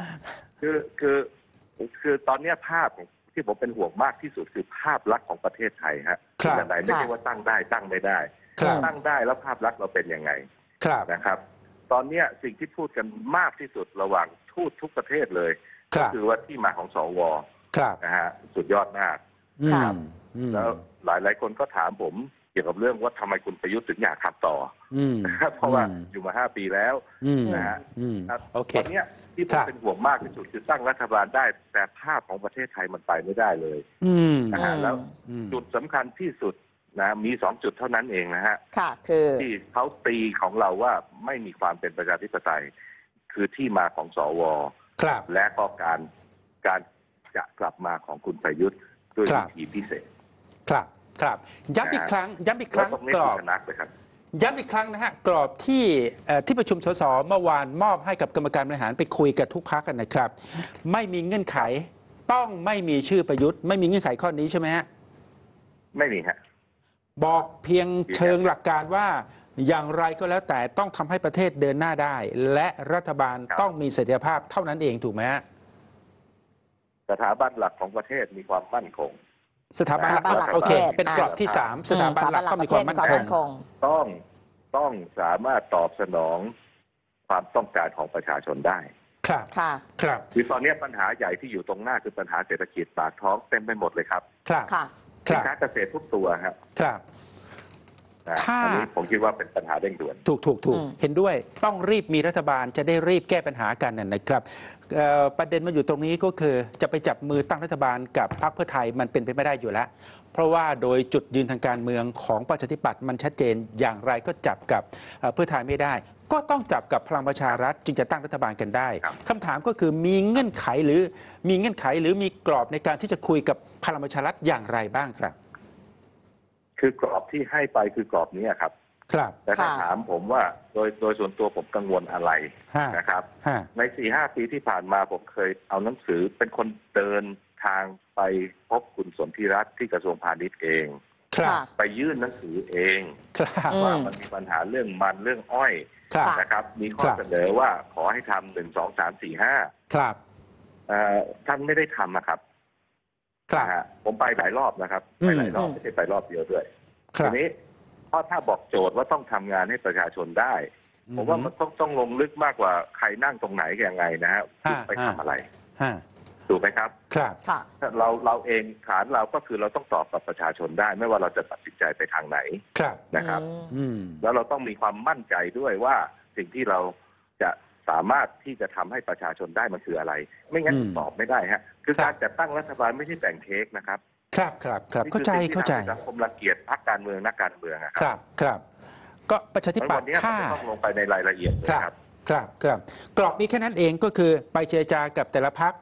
คือตอนเนี้ยภาพที่ผมเป็นห่วงมากที่สุดคือภาพลักษณ์ของประเทศไทยฮะครับที่ไหนไม่ใช่ว่าตั้งได้ตั้งไม่ได้ครับตั้งได้แล้วภาพลักษณ์เราเป็นยังไงครับนะครับ ตอนเนี้ยสิ่งที่พูดกันมากที่สุดระหว่างทูตทุกประเทศเลยคก็รับคือว่าที่มาของสวครับนะฮะสุดยอดมากครับอืมแล้วหลายคนก็ถามผมเกี่ยวกับเรื่องว่าทำไมคุณประยุทธ์ถึงอยากขับต่ออืมนะครับเพราะว่าอยู่มา5 ปีแล้วอืมนะฮะอืมครับโอเคตอนเนี้ยที่ผครัมบเป็นห่วงมากที่สุดคือตั้งรัฐบาลได้ แต่ภาพของประเทศไทยมันไปไม่ได้เลยอืมนะฮะแล้วอืมจุดสำคัญที่สุดนะมี2 จุดเท่านั้นเองนะฮะค่ะ คือที่เขาตีของเราว่าไม่มีความเป็นประชาธิปไตย คือที่มาของสวครับและก็การจะกลับมาของคุณประยุทธ์ด้วยครัวิบธีพิเศษครับ ครับ ย้ำอีกครั้ง ย้ำอีกคแล้วรั้งตรงนี้กรคืออบชนะเลยครับย้ำอีกครั้งนะฮะ กรอบที่ประชุมสสเมื่อวานมอบให้กับกรรมการบริหารไปคุยกับทุกพรรคกันนะครับ ไม่มีเงื่อนไข ต้องไม่มีชื่อประยุทธ์ ไม่มีเงื่อนไขข้อนี้ใช่ไหมฮะไม่มีฮะบอกเพียงเชิงหลักการว่าอย่างไรก็แล้วแต่ต้องทำให้ประเทศเดินหน้าได้ และรัฐบาลครับต้องมีเสถียรภาพเท่านั้นเองถูกไหมฮะสถาบันหลักของประเทศมีความมั่นคงสถาบันหลักสถาบันหลักโอเคประเทศเป็นกรอบที่ 3 สถาบันหลักต้องมีความมั่นคงต้องสามารถตอบสนองความต้องการของประชาชนได้ครับค่ะครับคือตอนนี้ปัญหาใหญ่ที่อยู่ตรงหน้าคือปัญหาเศรษฐกิจปากท้องเต็มไปหมดเลยครับครับค่ะคสินรับค้าเกษตรทุกตัวครับครับนะถ้าอันนี้ผมคิดว่าเป็นปัญหาเร่งด่วนถูกอืมเห็นด้วยต้องรีบมีรัฐบาลจะได้รีบแก้ปัญหากันนะครับประเด็นมันอยู่ตรงนี้ก็คือจะไปจับมือตั้งรัฐบาลกับพรรคเพื่อไทยมันเป็นไปไม่ได้อยู่แล้ว เพราะว่าโดยจุดยืนทางการเมืองของประชาธิปัตย์มันชัดเจนอย่างไรก็จับกับเพื่อไทยไม่ได้ ก็ต้องจับกับพลังประชารัฐจึงจะตั้งรัฐบาลกันได้ครับคำถามก็คือมีเงื่อนไขหรือมีกรอบในการที่จะคุยกับพลังประชารัฐอย่างไรบ้างครับคือกรอบที่ให้ไปคือกรอบนี้ครับครับแต่ถ้าค่ะถามผมว่าโดยส่วนตัวผมกังวลอะไรฮะนะครับฮะใน 4-5 ปีที่ผ่านมาผมเคยเอาหนังสือเป็นคนเดินทางไปพบคุณสนธิรัตน์ที่กระทรวงพาณิชย์เองครับค่ะไปยื่นหนังสือเองครับอืมว่ามันมีปัญหาเรื่องมันเรื่องอ้อยครับค่ะนะครับ มีข้อครับเสนอว่าขอให้ทำ1 2 3 4 5 ครับท่านไม่ได้ทำนะครับครับนะฮะผมไปหลายรอบนะครับไปหลายรอบอืมไม่ใช่ไปรอบเดียวด้วยครัทีบนี้เพราะถ้าบอกโจทย์ว่าต้องทำงานให้ประชาชนได้ ผมว่ามันต้องลงลึกมากกว่าใครนั่งตรงไหนยังไงนะฮะไปทำอะไรฮะถูกไหมครับครับค่ะเราเองฐานเราก็คือเราต้องตอบกับประชาชนได้ ไม่ว่าเราจะตัดสินใจไปทางไหนครับนะครับอืมแล้วเราต้องมีความมั่นใจด้วยว่าสิ่งที่เราจะสามารถที่จะทำให้ประชาชนได้มันคืออะไร ไม่งั้นอืมตอบไม่ได้ฮะคือครับการจัดตั้งรัฐบาลไม่ใช่แต่งเค้กนะครับครับครับครับนี่เข้าคือใจสิ่งที่เข้าใจทำให้สังคมรังเกียจพรรคการเมืองนักการเมืองอะคครับ รับครับ ก็ประชาธิปัตวันย์นี้ถ้ามันต้องลงไปในรายละเอียดเลยครับครับครับกรอบมีแค่นั้นเองก็คือไปเจรจากับแต่ละพรรค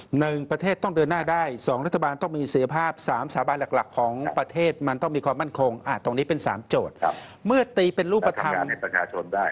1ประเทศต้องเดินหน้าได้2รัฐบาลต้องมีเสถียรภาพ3สถาบันหลักๆ ของครับประเทศมันต้องมีความมั่นคงตรงนี้เป็น3โจทย์ครับเมื่อตีเป็นรูปและธรรมทำงานให้ประชาชนได้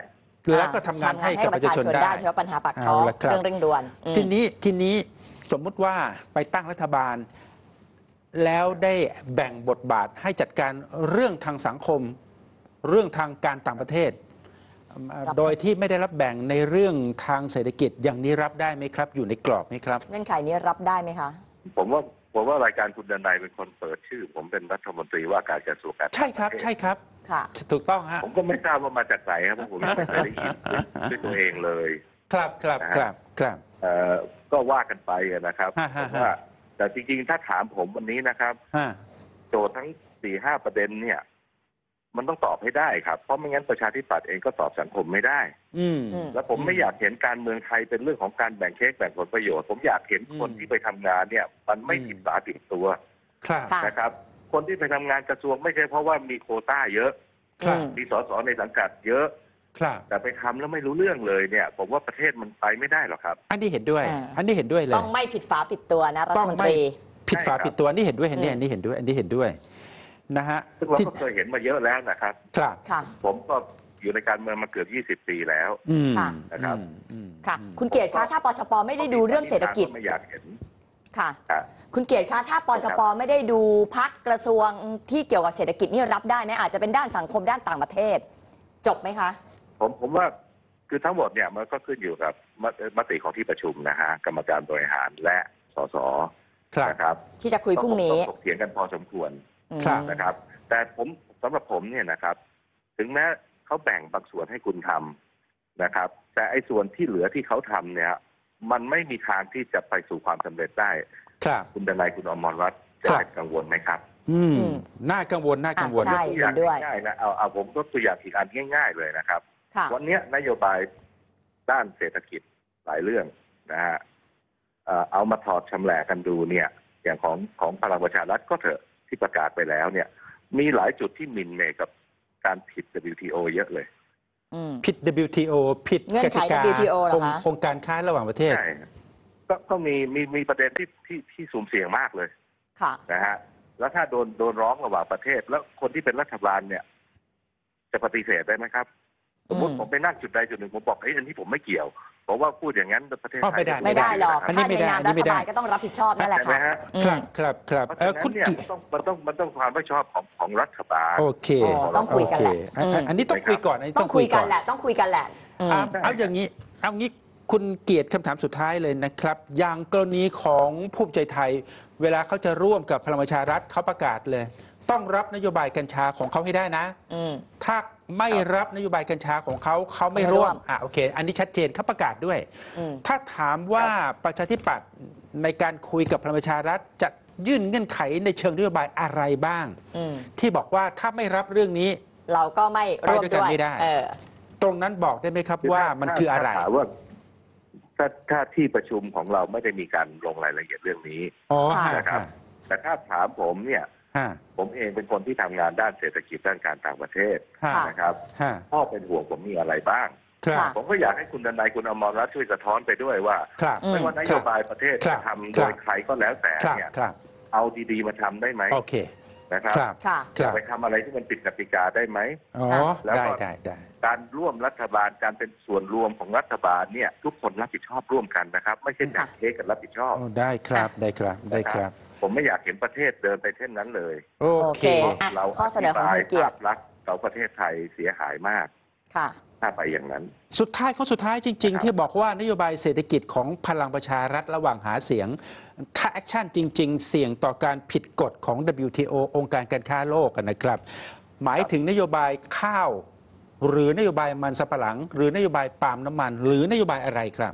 แล้วก็ทำงานให้กับประชาชนได้เฉพาะปัญหาปากท้องเอาละครับเรื่องเร่งด่วนอืมทีนี้สมมุติว่าไปตั้งรัฐบาล แล้วได้แบ่งบทบาทให้จัดการเรื่องทางสังคม เรื่องทางการต่างประเทศ โดยที่ไม่ได้รับแบ่งในเรื่องทางเศรษฐกิจอย่างนี้รับได้ไหมครับ อยู่ในกรอบไหมครับเงื่อนไขนี้รับได้ไหมคะผมว่ารายการคุณดนัยเป็นคนเปิดชื่อ ผมเป็นรัฐมนตรีว่าการกระทรวงการต่างประเทศใช่ครับใช่ครับค่ะถูกต้องฮะผมก็ไม่ทราบว่ามาจากไหนครับเพราะผมยังไม่เคยได้ยินด้วยตัวเองเลยครับครับครับครับก็ว่ากันไปนะครับฮะฮะว่าแต่จริงๆถ้าถามผมวันนี้นะครับฮะโจทย์ทั้ง 4-5 ประเด็นเนี่ย มันต้องตอบให้ได้ครับเพราะไม่งั้นประชาธิปัตย์เองก็ตอบสังคมไม่ได้อืมแล้วผมไม่อยากเห็นการเมืองไทยเป็นเรื่องของการแบ่งเค้กแบ่งผลประโยชน์ผมอยากเห็นคนที่ไปทำงานเนี่ย มันไม่ผิดฝาผิดตัวครับค่ะนะครับ คนที่ไปทำงานกระทรวงไม่ใช่เพราะว่ามีโควต้าเยอะครับมีสสในสังกัดเยอะครับแต่ไปทำแล้วไม่รู้เรื่องเลยเนี่ย ผมว่าประเทศมันไปไม่ได้หรอกครับอันนี้เห็นด้วย อันนี้เห็นด้วยเลยต้องไม่ผิดฝาผิดตัวนะรัฐต้องมนไม่ตรีผิดฝาผิดตัวอันนี้เห็นด้วยเห็นนี่อืมอันนี้เห็นด้วย อันนี้เห็นด้วยนะฮะซึ่งเราที่ก็เคยเห็นมาเยอะแล้วนะครับครับค่ะผมก็อยู่ในการเมืองมาเกือบ 20 ปีแล้วอืมค่ะนะครับค่ะ คุณเกียรติคะถ้าปชปไม่ได้ดูเรื่องเศรษฐกิจไม่อยากเห็นค่ะครับคุณเกียรติคะถ้าปชปไม่ได้ดูพักกระทรวงที่เกี่ยวกับเศรษฐกิจนี่รับได้ไหมอาจจะเป็นด้านสังคมด้านต่างประเทศ จบไหมคะผมว่าคือทั้งหมดเนี่ยมันก็ขึ้นอยู่กับมติของที่ประชุมนะฮะกรรมการบริหารและสสครับนะครับที่จะคุยพรุ่งนี้ต้องถกเถียงกันพอสมควรครับนะครับ แต่สำหรับผมเนี่ยนะครับ ถึงแม้เขาแบ่งบางส่วนให้คุณทำนะครับ แต่ไอ้ส่วนที่เหลือที่เขาทำเนี่ย มันไม่มีทางที่จะไปสู่ความสำเร็จได้ครับคุณดนัยคุณอมรรัตน์จะครับเป็นกังวลไหมครับอืมอืมน่ากังวลน่ากังวลใช่ตัวอย่างเห็นด้วยง่ายๆนะเอาผมยกตัวอย่างอีกอันง่าย ๆ เลยนะครับค่ะวันเนี้ยนโยบายด้านเศรษฐกิจหลายเรื่องนะฮะเอามาถอดชำแหละกันดูเนี่ย อย่างของพลังประชารัฐก็เถอะที่ประกาศไปแล้วเนี่ย มีหลายจุดที่หมิ่นเหม่กับการผิด WTO เยอะเลยอืมผิด WTO ผิดเงื่อก นไขติกา WTO เหรอคะองค์การค้าระหว่างประเทศใช่ก็มีประเด็นที่สุ่มเสี่ยงมากเลยค่ะนะฮะแล้วถ้าโดนร้องระหว่างประเทศ แล้วคนที่เป็นรัฐบาลเนี่ย จะปฏิเสธได้ไหมครับสมมติผมไปนั่งจุดใดจุดหนึ่งผมบอกอันนี้ผมไม่เกี่ยวผมว่าพูดอย่างนั้นประเทศไทยไม่ได้หรอกอันนี้ถ้าไม่ในได้นามอันนี้รัไม่ฐได้บาลก็ต้องรับผิดชอบนั่นแหละใช่ไหมค่ะฮะอืครัมบครับครับเพราะฉะนั้นคุณเนี่ยกิมันต้องความไม่ชอบของรัฐบาลโอเคต้องคุยกันแหละโอเคอันนี้ต้องคุยก่อนอันนี้ต้ต้ออง งคุคุยยกัก่นอนแหละต้องคุยกันแหละอืมเอาอย่างนี้คุณเกียรติคำถามสุดท้ายเลยนะครับ อย่างกรณีของภูมิใจไทย เวลาเขาจะร่วมกับพลังประชารัฐเขาประกาศเลย ต้องรับนโยบายกัญชาของเขาให้ได้นะอืมถ้าไม่รับนโยบายกัญชาของเขาไม่ไม่ร่ร่ววมมโอเค อันนี้ชัดเจนเขาประกาศด้วยอืมถ้าถามว่าประชาธิปัตย์ในการคุยกับพลังประชารัฐจะยื่นเงื่อนไขในเชิงนโยบายอะไรบ้างอืมที่บอกว่าถ้าไม่รับเรื่องนี้เราก็ไม่ร่วมไปด้วยกันด้วยไม่ได้ ตรงนั้นบอกได้ไหมครับว่ามันคืออะไรถ้าถามว่าถ้าที่ประชุมของเราไม่ได้มีการลงรายละเอียดเรื่องนี้อ๋อค่ะนะครับ แต่ถ้าถามผมเนี่ยฮะผมเองเป็นคนที่ทำงานด้านเศรษฐกิจด้านการต่างประเทศฮะนะครับฮะพ่อเป็นห่วงผมมีอะไรบ้างครับค่ะผมก็อยากให้คุณดนัยคุณอมรรัตน์ช่วยสะท้อนไปด้วยว่าครับอืมไม่ว่านโยบายประเทศครัจะบทำครัโดบยใครก็แล้วแต่ครับเนี่ยครับเอาดีๆมาทำได้ไหมโอเคนะครับครับค่ะคจะรับไปทำอะไรที่มันผิดกติกาได้ไหมอ๋อแล้วได้ก็ได้การร่วมรัฐบาลการเป็นส่วนรวมของรัฐบาลเนี่ย ทุกคนรับผิดชอบร่วมกันนะครับ ไม่ใช่แบ่งเค้กกันรับผิดชอบโอ้ได้ครับได้ครับได้ครับผมไม่อยากเห็นประเทศเดินไปเช่นนั้นเลยโอโอเคเค อ่ะเราข้อเสนอของคุณเกียรติภาพลักษณ์ของประเทศไทยเสียหายมากค่ะถ้าไปอย่างนั้นสุดท้ายข้อสุดท้ายจริงครับๆ ที่บอกว่านโยบายเศรษฐกิจของพลังประชารัฐระหว่างหาเสียง ถ้าแอคชั่นจริง ๆ เสี่ยงต่อการผิดกฎของ WTO องค์การการค้าโลกนะครับ หมายถึงนโยบายข้าว หรือนโยบายมันสำปะหลัง หรือนโยบายปาล์มน้ำมัน หรือนโยบายอะไรครับ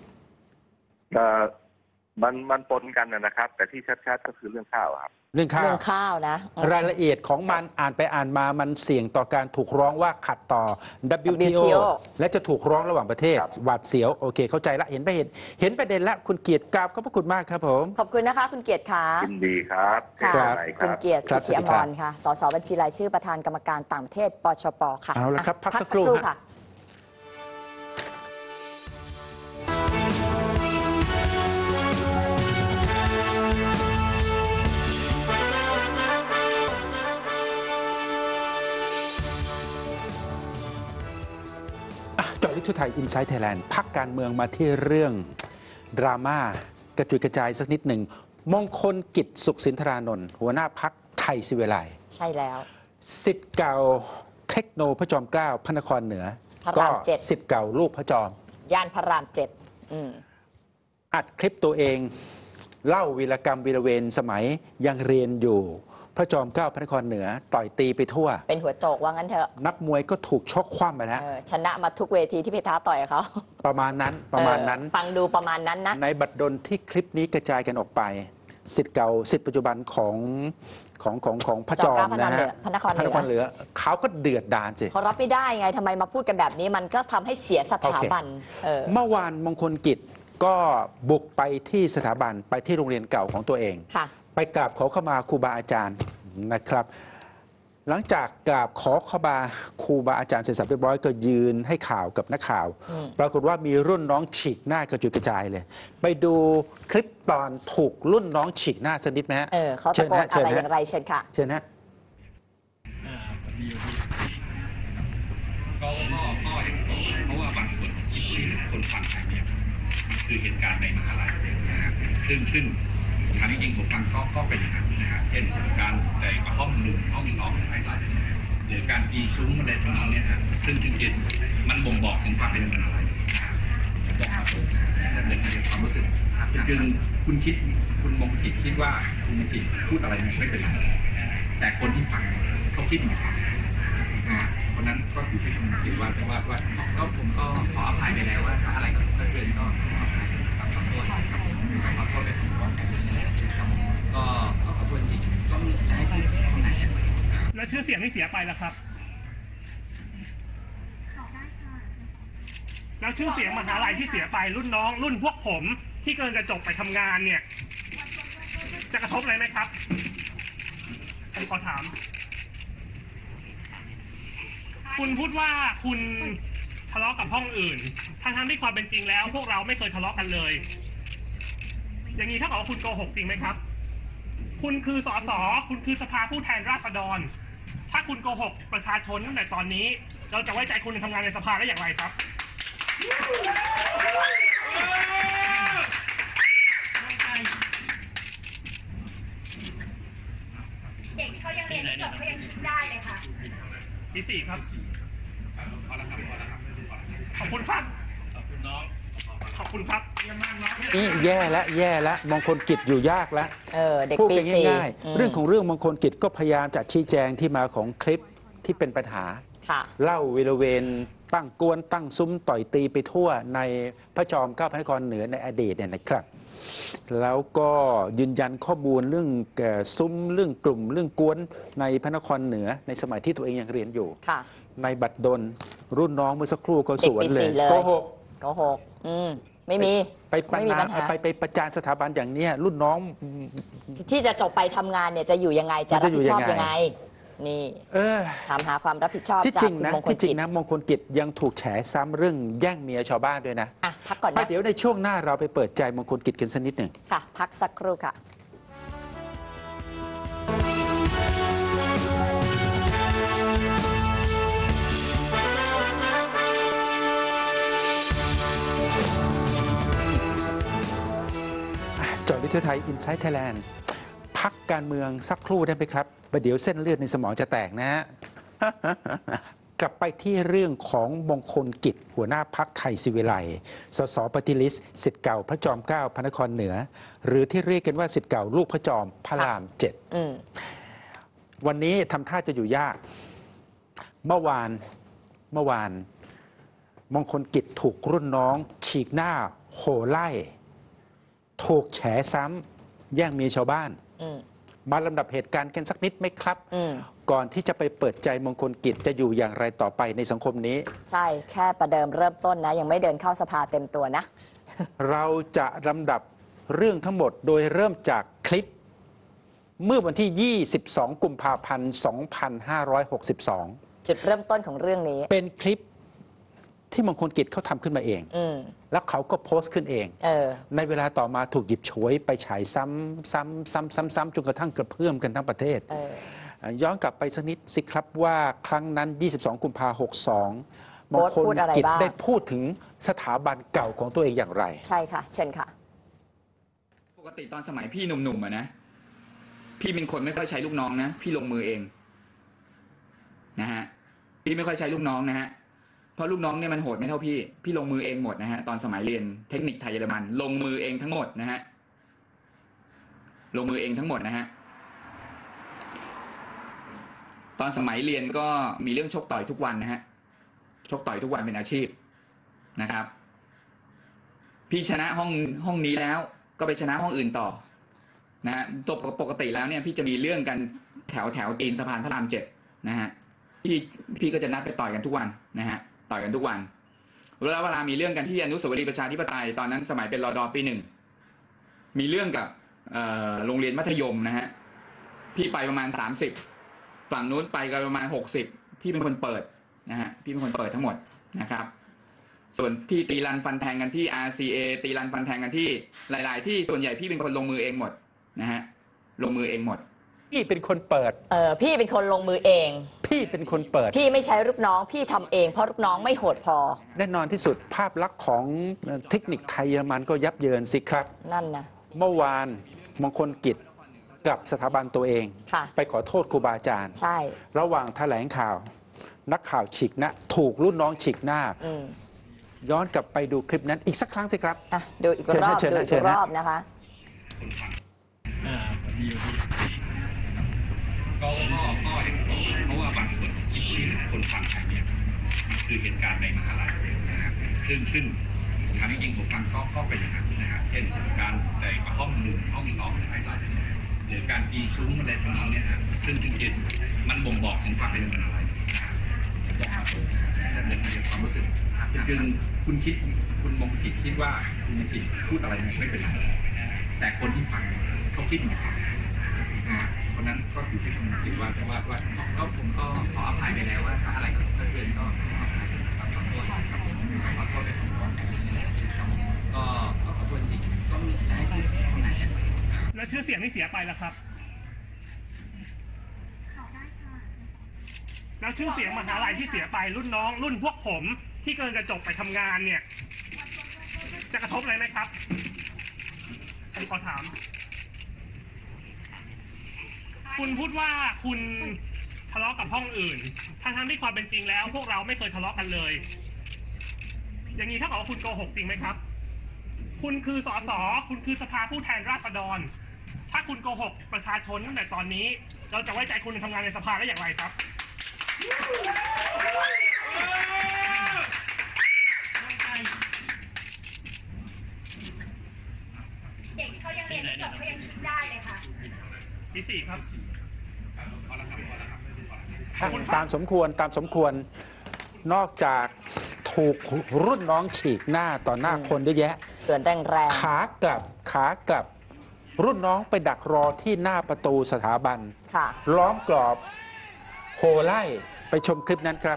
มันปนกันนะครับ แต่ที่ชัดๆก็คือเรื่องข้าวครับเรื่องข้าเรื่วองข้าวนะรายละเอียดของมันอ่านไปอ่านมามันเสี่ยงต่อการถูกร้องว่าขัดต่อ WTO และจะถูกร้องระหว่างประเทศครับหวาดเสียวโอเค เข้าใจละเห็นประเด็นละคุณเกียรติกราบขอบพระคุณมากครับผมขอบคุณนะคะ คุณเกียรติค่ะยินดีครับค่ะครับไหนคคุณรับเกียรติครัสิบทธิอมรค่ะ สสบัญชีรายชื่อประธานกรรมการต่างประเทศ ปชป ค่ะเอาละครับพักสักครู่ค่ะเจาะลึกทั่วไทยอินไซต์ไทยแลนด์พักการเมืองมาที่เรื่องดราม่ากระจุยกระจายสักนิดหนึ่งมงคลกิจสุขสินธารานนท์หัวหน้าพักไทยศิวิไลย์ใช่แล้วศิษย์เก่าเทคโนพระจอมเกล้าพระนครเหนือก็ศิษย์เก่าลูกพระจอมย่านพระราม7 อัดคลิปตัวเองเล่าวีรกรรมวีรเวรสมัยยังเรียนอยู่พระจอมเกล้าพระนครเหนือต่อยตีไปทั่วเป็นหัวโจกว่างั้นเถอะนักมวยก็ถูกชกคว่ำไปแล้วชนะมาทุกเวทีที่ไปท้าต่อยเขาประมาณนั้นฟังดูประมาณนั้นนะในบัดดลที่คลิปนี้กระจายกันออกไปศิษย์เก่าศิษย์ปัจจุบันของพระจอมนะฮะพระนครเหนือเขาก็เดือดดาลสิเขารับไม่ได้ไงทำไมมาพูดกันแบบนี้มันก็ทำให้เสียสถาบันเมื่อวานมงคลกิจก็บุกไปที่สถาบันไปที่โรงเรียนเก่าของตัวเองไปกราบขอเข้ามาครูบาอาจารย์นะครับหลังจากกราบขอเข้ามาครูบาอาจารย์เสร็จสับเรียบร้อยก็ยืนให้ข่าวกับนักข่าวปรากฏว่ามีรุ่นน้องฉีกหน้ากระจุยกระจายเลยไปดูคลิปตอนถูกรุ่นน้องฉีกหน้าสักนิดไหมฮะเขาตะโกนอะไรอย่างไรเชิญค่ะเชิญฮะก็เห็นเพราะว่าบางส่วนที่คนฟังไปเนี่ยมันคือเหตุการณ์ในมหาลัยนะครับซึ่งอันนี้จริงผมฟังก็เป็นอย่างนั้นนะครับเช่นการในห้อง1ห้อง2อะไรหรือการปีซุ้มอะไรทำนองนี้ครับซึ่งจริงๆมันบ่งบอกถึงความเป็นมหาลัยผมบอกครับนั่นเป็นความรู้สึกคือคุณมงคลคิดว่าคุณมงคลพูดอะไรไม่เป็นไรแต่คนที่ฟังเขาคิดเหมือนกันเพราะนั้นก็อยู่ที่คุณคิดว่าก็ผมก็ขออภัยไปแล้วว่าอะไรก็เกินก็ขออภัยขอโทษไปถึงก็ขอโทษจริงก็จะให้พูดตรงไหนแล้วชื่อเสียงที่เสียไปล่ะครับแล้วชื่อเสียงมหาลัยที่เสียไปรุ่นน้องรุ่นพวกผมที่กำลังจะจบไปทำงานเนี่ยจะกระทบอะไรไหมครับผมขอถามคุณพูดว่าคุณทะเลาะกับห้องอื่นทั้งที่ความเป็นจริงแล้วพวกเราไม่เคยทะเลาะกันเลยอย่างนี้ถ้าบอกว่าคุณโกหกจริงไหมครับคุณคือสสคุณคือสภาผู้แทนราษฎรถ้าคุณโกหกประชาชนตั้งแต่ตอนนี้เราจะไว้ใจคุณทำงานในสภาได้อย่างไรครับเด็กที่เขายังเรียนไม่จบเขายังคิดได้เลยค่ะปี4ครับพอแล้วครับขอบคุณครับขอบคุณน้องขอบคุณครับนี่แย่แล้วมงคลกิจอยู่ยากแล้วเด็กพูดปีง่ายๆเรื่องของเรื่องมงคลกิจก็พยายามจะชี้แจงที่มาของคลิปที่เป็นปัญหาเล่าวีรเวรตั้งกวนตั้งซุ้มต่อยตีไปทั่วในพระจอมเกล้าพระนครเหนือในอดีตเนี่ยนะครับแล้วก็ยืนยันข้อมูลเรื่องซุ้มเรื่องกลุ่มเรื่องกวนในพระนครเหนือในสมัยที่ตัวเองยังเรียนอยู่ในบัดดลรุ่นน้องเมื่อสักครู่ก็สวนเลยโกหกไม่มีไปประจานสถาบันอย่างนี้รุ่นน้องที่จะจบไปทำงานเนี่ยจะอยู่ยังไงจะรับผิดชอบยังไงนี่ถามหาความรับผิดชอบจากคุณมงคลกิจนะมงคลกิจยังถูกแฉซ้ำเรื่องแย่งเมียชาวบ้านด้วยนะพักก่อนนะเดี๋ยวในช่วงหน้าเราไปเปิดใจมงคลกิจกันสักนิดหนึ่งค่ะพักสักครู่ค่ะจอดวิทยาไทยอินไซต์ไทยแลนด์พักการเมืองสักครู่ได้ไหมครับประเดี๋ยวเส้นเลือดในสมองจะแตกนะฮะ กลับไปที่เรื่องของมงคลกิจหัวหน้าพักไทยศิวิไลย์สสปฏิริษีศิษย์เก่าพระจอมเกล้าพระนครเหนือหรือที่เรียกกันว่าศิษย์เก่าลูกพระจอมพระราม7วันนี้ทำท่าจะอยู่ยากเมื่อวานมงคลกิจถูกรุ่นน้องฉีกหน้าโห่ไล่ถูกแฉซ้ำแย่งเมียชาวบ้านมาลำดับเหตุการณ์กันสักนิดไหมครับก่อนที่จะไปเปิดใจมงคลกิจจะอยู่อย่างไรต่อไปในสังคมนี้ใช่แค่ประเดิมเริ่มต้นนะยังไม่เดินเข้าสภาเต็มตัวนะเราจะลำดับเรื่องทั้งหมดโดยเริ่มจากคลิปเมื่อวันที่ 22 กุมภาพันธ์ 2562 จุดเริ่มต้นของเรื่องนี้เป็นคลิปที่มงคลกิจเขาทำขึ้นมาเองแล้วเขาก็โพสต์ขึ้นเองในเวลาต่อมาถูกหยิบฉวยไปฉายซ้ำจนกระทั่งกระเพื่อมกันทั้งประเทศย้อนกลับไปสักนิดสิครับว่าครั้งนั้น 22 กุมภาพันธ์ 62 โบ๊ทพูดอะไรบ้างได้พูดถึงสถาบันเก่าของตัวเองอย่างไรใช่ค่ะเช่นค่ะปกติตอนสมัยพี่หนุ่มๆอะนะพี่เป็นคนไม่ค่อยใช้ลูกน้องนะพี่ลงมือเองนะฮะพี่ไม่ค่อยใช้ลูกน้องนะฮะเพราะลูกน้องเนี่ยมันโหดไม่เท่าพี่ลงมือเองหมดนะฮะตอนสมัยเรียนเทคนิคไทยเยอรมันลงมือเองทั้งหมดนะฮะลงมือเองทั้งหมดนะฮะตอนสมัยเรียนก็มีเรื่องชกต่อยทุกวันนะฮะชกต่อยทุกวันเป็นอาชีพนะครับพี่ชนะห้องนี้แล้วก็ไปชนะห้องอื่นต่อนะฮะปกติแล้วเนี่ยพี่จะมีเรื่องกันแถวตีนสะพานพระราม7นะฮะพี่ก็จะนัดไปต่อยกันทุกวันนะฮะต่อยกันทุกวันเวลามีเรื่องกันที่อนุสาวรีย์ประชาธิปไตยตอนนั้นสมัยเป็นรด.ปี 1มีเรื่องกับโรงเรียนมัธยมนะฮะพี่ไปประมาณ30ฝั่งนู้นไปกันประมาณ60พี่เป็นคนเปิดนะฮะพี่เป็นคนเปิดทั้งหมดนะครับส่วนพี่ตีรันฟันแทงกันที่ RCA ตีรันฟันแทงกันที่หลายๆที่ส่วนใหญ่พี่เป็นคนลงมือเองหมดนะฮะลงมือเองหมดพี่เป็นคนเปิดพี่เป็นคนลงมือเองพี่เป็นคนเปิดพี่ไม่ใช้ลูกน้องพี่ทำเองเพราะลูกน้องไม่โหดพอแน่นอนที่สุดภาพลักษณ์ของเทคนิคไทยเยอรมันก็ยับเยินสิครับนั่นนะเมื่อวานมงคลกิจกับสถาบันตัวเองไปขอโทษครูบาอาจารย์ใช่ระหว่างแถลงข่าวนักข่าวฉีกหน้าถูกรุ่นน้องฉีกหน้าย้อนกลับไปดูคลิปนั้นอีกสักครั้งสิครับดูอีกรอบดูอีกรอบนะคะก็เห็นเพราะว่าบางส่วนที่คนฟังไทยเนี่ยมันคือเหตุการณ์ในมหาลัยนะครับซึ่งทางจริงผมฟังก็เป็นอย่างนั้นนะครับเช่นการแต่ห้อง1ห้อง2อะไรหรือการปีซุ้มอะไรทำนองนี้นะซึ่งจริงๆมันบ่งบอกถึงความเป็นมหาลัยนะครับนั่นเป็นความรู้สึกจริงๆคุณมงคลคิดว่าคุณมงคลพูดอะไรไม่เป็นไรแต่คนที่ฟังเขาคิดเหมือนกันเพราะนั้นก็อยู่ที่คุณคิดว่าก็ผมก็ขออภัยไปแล้วว่าถ้าอะไรก็สะเทือนก็ขออภัยขอโทษขอโทษไปก็ขอโทษจริงก็จะให้พูดที่ไหนแล้วชื่อเสียงที่เสียไปล่ะครับแล้วชื่อเสียงมหาลัยที่เสียไปรุ่นน้องรุ่นพวกผมที่กำลังจะจบไปทำงานเนี่ยจะกระทบอะไรไหมครับผมขอถามคุณพูดว่าคุณทะเลาะกับห้องอื่นทั้งที่ความเป็นจริงแล้วพวกเราไม่เคยทะเลาะกันเลยอย่างนี้ถ้าบอกว่าคุณโกหกจริงไหมครับคุณคือสสคุณคือสภาผู้แทนราษฎรถ้าคุณโกหกประชาชนตั้งแต่ตอนนี้เราจะไว้ใจคุณทำงานในสภาได้อย่างไรครับเด็กเขายังเรียนจบเขายังได้เลยค่ะปี4ครับตามสมควรนอกจากถูกรุ่นน้องฉีกหน้าต่อหน้าคนเยอะแยะส่วนแรงขากลับรุ่นน้องไปดักรอที่หน้าประตูสถาบันล้อมกรอบโห่ไล่ไปชมคลิปนั้นครับ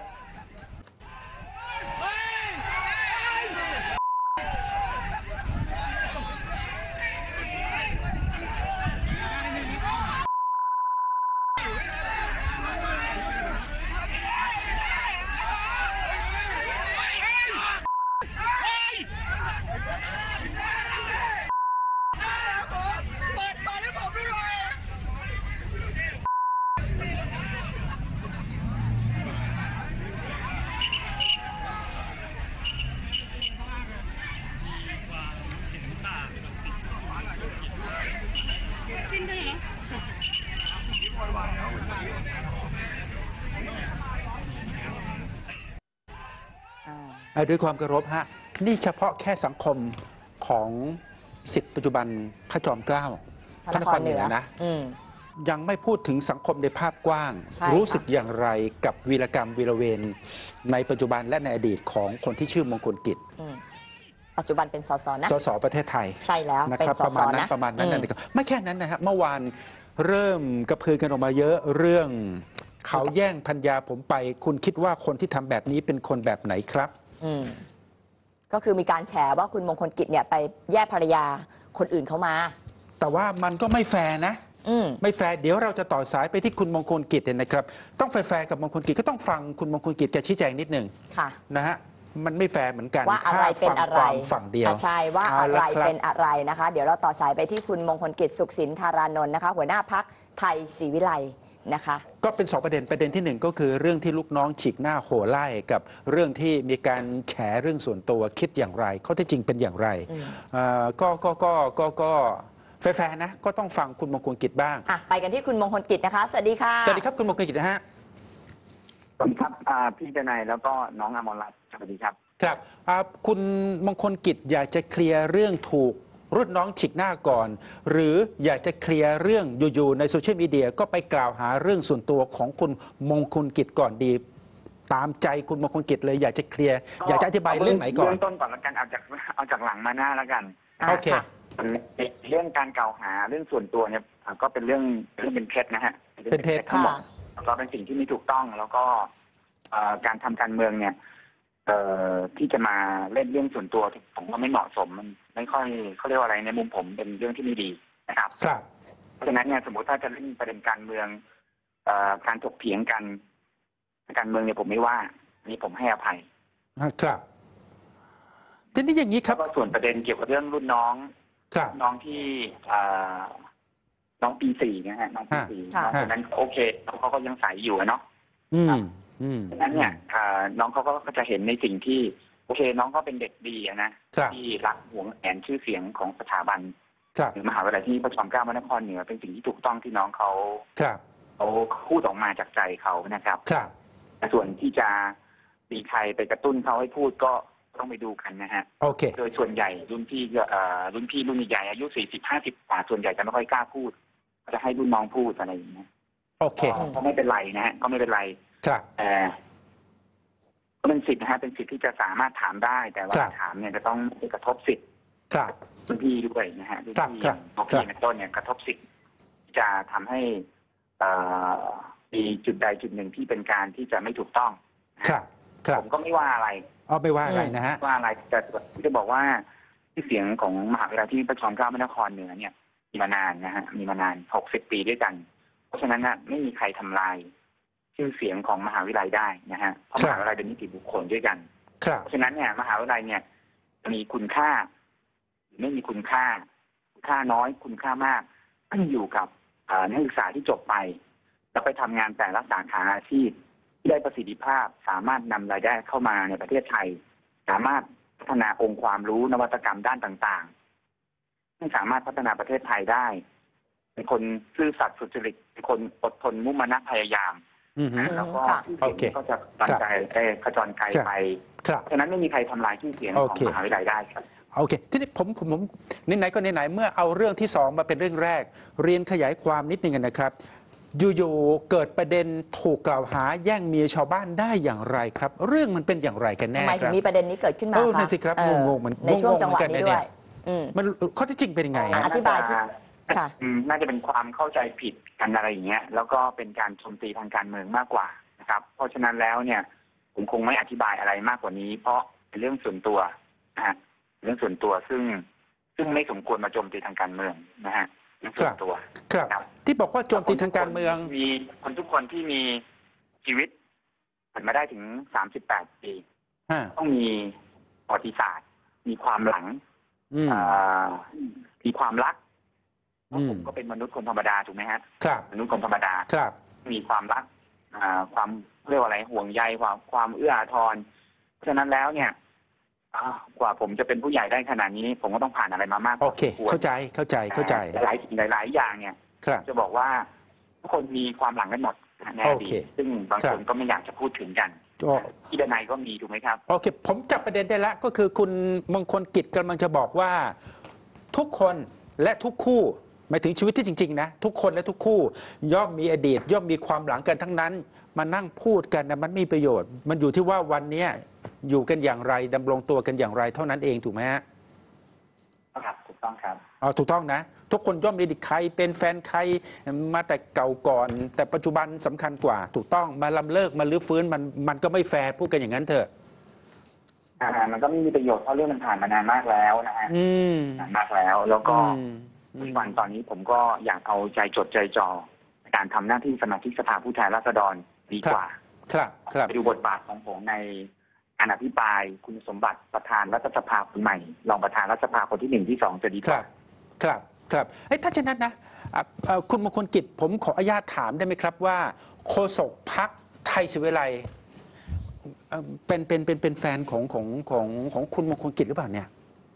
ด้วยความเคารพฮะนี่เฉพาะแค่สังคมของศิษย์ปัจจุบันพระจอมเกล้าพระนครเหนือนะยังไม่พูดถึงสังคมในภาพกว้างรู้สึกอย่างไรกับวีรกรรมวีรเวรในปัจจุบันและในอดีตของคนที่ชื่อมงคลกิจปัจจุบันเป็นสสนะสสประเทศไทยใช่แล้วนะครับประมาณนั้นนะครับไม่แค่นั้นนะครับเมื่อวานเริ่มกระพือกันออกมาเยอะเรื่องเขาแย่งภรรยาผมไปคุณคิดว่าคนที่ทำแบบนี้เป็นคนแบบไหนครับก็คือมีการแฉว่าคุณมงคลกิจเนี่ยไปแย่งภรรยาคนอื่นเขามาแต่ว่ามันก็ไม่แฟร์นะไม่แฟร์เดี๋ยวเราจะต่อสายไปที่คุณมงคลกิจเนี่ยนะครับต้องแฟร์กับมงคลกิจก็ต้องฟังคุณมงคลกิจแกชี้แจงนิดหนึ่งค่ะนะฮะมันไม่แฟร์เหมือนกันว่าอะไรเป็นอะไรความฝั่งเดียวใช่ว่าเาอะไรละคบเป็นอะไรนะคะ เดี๋ยวเราต่อสายไปที่คุณมงคลกิจสุขสินธารานนท์นะคะ หัวหน้าพักไทยศรีวิไลนะคะ ก็เป็น2 ประเด็นที่ 1 ก็คือเรื่องที่ลูกน้องฉีกหน้าโหไล่กับเรื่องที่มีการแฉเรื่องส่วนตัวคิดอย่างไรข้อเท็จจริงเป็นอย่างไรก็แฟร์นะก็ต้องฟังคุณมงคลกิจบ้างไปกันที่คุณมงคลกิจนะคะสวัสดีค่ะสวัสดีครับคุณมงคลกิจนะฮะสวัสดีครับพี่เจนายแล้วก็น้องอมรรัตน์สวัสดีครับครับคุณมงคลกิจอยากจะเคลียร์เรื่องถูกรุ่นน้องฉีกหน้าก่อน หรืออยากจะเคลียร์เรื่องอยู่ๆในโซเชียลมีเดียก็ไปกล่าวหาเรื่องส่วนตัวของคุณมงคลกิจก่อนดีตามใจคุณมงคลกิจเลยอยากจะเคลียร์อยากจะอธิบายเรื่องไหนก่อนเรื่องต้นก่อนละกันเอาจากหลังมาหน้าละกันโอเคเรื่องการกล่าวหาเรื่องส่วนตัวเนี่ยก็เป็นเรื่องเป็นเท็จนะฮะเป็นเท็จทั้งหมดแล้วก็เป็นสิ่งที่ไม่ถูกต้องแล้วก็การทำการเมืองเนี่ยที่จะมาเล่นเรื่องส่วนตัวผมว่าไม่เหมาะสมมันไม่ค่อยเขาเรียกว่าอะไรในมุมผมเป็นเรื่องที่ไม่ดีนะครับเพราะฉะนั้นเนี่ยสมมติถ้าจะเล่นประเด็นการเมืองการถกเถียงกันการเมืองเนี่ยผมไม่ว่านี่ผมให้อภัยครับทีนี้อย่างนี้ครับก็ส่วนประเด็นเกี่ยวกับเรื่องรุ่นน้องน้องที่น้องปี 4นะฮะน้องปี 4น้องคนนั้นโอเคเขาก็ยังใสอยู่เนาะดังนั้นเนี่ยน้องเขาก็จะเห็นในสิ่งที่โอเคน้องก็เป็นเด็กดีนะที่รักหวงแหนชื่อเสียงของสถาบันหรือมหาวิทยาลัยที่พระจอมเกล้าพระนครเหนือเป็นสิ่งที่ถูกต้องที่น้องเขาพูดออกมาจากใจเขานะครับส่วนที่จะมีใครไปกระตุ้นเขาให้พูดก็ต้องไปดูกันนะฮะโดยส่วนใหญ่รุ่นพี่รุ่นใหญ่อายุ40-50 กว่าส่วนใหญ่จะไม่ค่อยกล้าพูดจะให้รุ่นน้องพูดอะไรอย่างเงี้ยก็ไม่เป็นไรนะฮะก็ไม่เป็นไรก็เป็นสิทธิ์นะฮะเป็นสิทธิ์ที่จะสามารถถามได้แต่ว่าถามเนี่ยจะต้องกระทบสิทธิ์รุ่นพี่ด้วยนะฮะรุ่นพี่น้องพี่ในต้นเนี่ยกระทบสิทธิ์จะทำให้มีจุดใดจุดหนึ่งที่เป็นการที่จะไม่ถูกต้องผมก็ไม่ว่าอะไรไม่ว่าอะไรนะฮะว่าอะไรแต่ที่จะบอกว่าที่เสียงของมหาวิทยาลัยที่พระจอมเกล้าพระนครเหนือเนี่ยมีมานานนะฮะมีมานาน60 ปีด้วยกันเพราะฉะนั้นนะไม่มีใครทำลายชื่อเสียงของมหาวิทยาลัยได้นะฮะเพราะมหาวิทยาลัยเป็นนิติบุคคลด้วยกันเพราะฉะนั้นเนี่ยมหาวิทยาลัยเนี่ยมีคุณค่าไม่มีคุณค่าน้อยคุณค่ามากขึ้นอยู่กับนักศึกษาที่จบไปแล้วไปทำงานแต่ละสาขาอาชีพที่ได้ประสิทธิภาพสามารถนำรายได้เข้ามาในประเทศไทยสามารถพัฒนาองค์ความรู้นวัตกรรมด้านต่างๆที่สามารถพัฒนาประเทศไทยได้เป็นคนซื่อสัตย์สุจริตเป็นคนอดทนมุ่งมั่นพยายามแล้วก็ชื่อเสียงก็จะตันใจขจรไกลไปเพราะฉะนั้นไม่มีใครทำลายชื่อเสียงของมหาวิทยาลัยได้ครับโอเคทีนี้ผมไหนๆก็ไหนๆเมื่อเอาเรื่องที่2มาเป็นเรื่องแรกเรียนขยายความนิดนึงนะครับอยู่ๆเกิดประเด็นถูกกล่าวหาแย่งเมียชาวบ้านได้อย่างไรครับเรื่องมันเป็นอย่างไรกันแน่ทำไมถึงมีประเด็นนี้เกิดขึ้นมานั่นสิครับงงๆมันในช่วงจังหวะนี้ด้วยมันข้อที่จริงเป็นยังไงอธิบายที่น่าจะเป็นความเข้าใจผิดกันอะไรอย่างเงี้ยแล้วก็เป็นการโจมตีทางการเมืองมากกว่านะครับเพราะฉะนั้นแล้วเนี่ยผมคงไม่อธิบายอะไรมากกว่านี้เพราะเป็นเรื่องส่วนตัวนะฮะเรื่องส่วนตัวซึ่งไม่สมควรมาโจมตีทางการเมืองนะฮะเรื่องส่วนตัวครับที่บอกว่าโจมตีทางการเมืองมีคนทุกคนที่มีชีวิตผ่านมาได้ถึง38 ปีต้องมีประวัติศาสตร์มีความหลังมีความรักผมก็เป็นมนุษย์คนธรรมดาถูกไหมฮะมนุษย์คนธรรมดามีความรักความเรียกว่าอะไรห่วงใยความเอื้ออาทรเพราะฉะนั้นแล้วเนี่ยกว่าผมจะเป็นผู้ใหญ่ได้ขนาดนี้ผมก็ต้องผ่านอะไรมามากโอเคเข้าใจหลายอย่างเนี่ยจะบอกว่าทุกคนมีความหลังกันหมดในอดีตซึ่งบางคนก็ไม่อยากจะพูดถึงกันที่ด้านในก็มีถูกไหมครับโอเคผมจับประเด็นได้แล้วก็คือคุณมงคลกิจกำลังจะบอกว่าทุกคนและทุกคู่หมายถึงชีวิตที่จริงๆนะทุกคนและทุกคู่ย่อมมีอดีตย่อมมีความหลังกันทั้งนั้นมานั่งพูดกันนะมันมีประโยชน์มันอยู่ที่ว่าวันนี้อยู่กันอย่างไรดำรงตัวกันอย่างไรเท่านั้นเองถูกไหมฮะครับถูกต้องครับถูกต้องนะทุกคนย่อมมีใครเป็นแฟนใครมาแต่เก่าก่อนแต่ปัจจุบันสำคัญกว่าถูกต้องมาล้ำเลิกมาลื้อฟื้นมันก็ไม่แฟร์พูดกันอย่างนั้นเถอะมันก็ไม่มีประโยชน์เพราะเรื่องมันผ่านมานานมากแล้วนะฮะนานมากแล้วก็วันตอนนี้ผมก็อยากเอาใจจดใจจ่อในการทำหน้าที่สมาชิกสภาผู้แทนราษฎรดีกว่าครับครับไปดูบทบาทของผมในการอภิปรายคุณสมบัติประธานรัฐสภาคนใหม่รองประธานรัฐสภาคนที่1ที่2จะดีกว่าครับถ้าเช่นนั้นนะคุณมงคลกิจผมขออนุญาตถามได้ไหมครับว่าโฆษกพรรคไทยศิวิไลย์เป็นแฟนของคุณมงคลกิจหรือเปล่าเนี่ย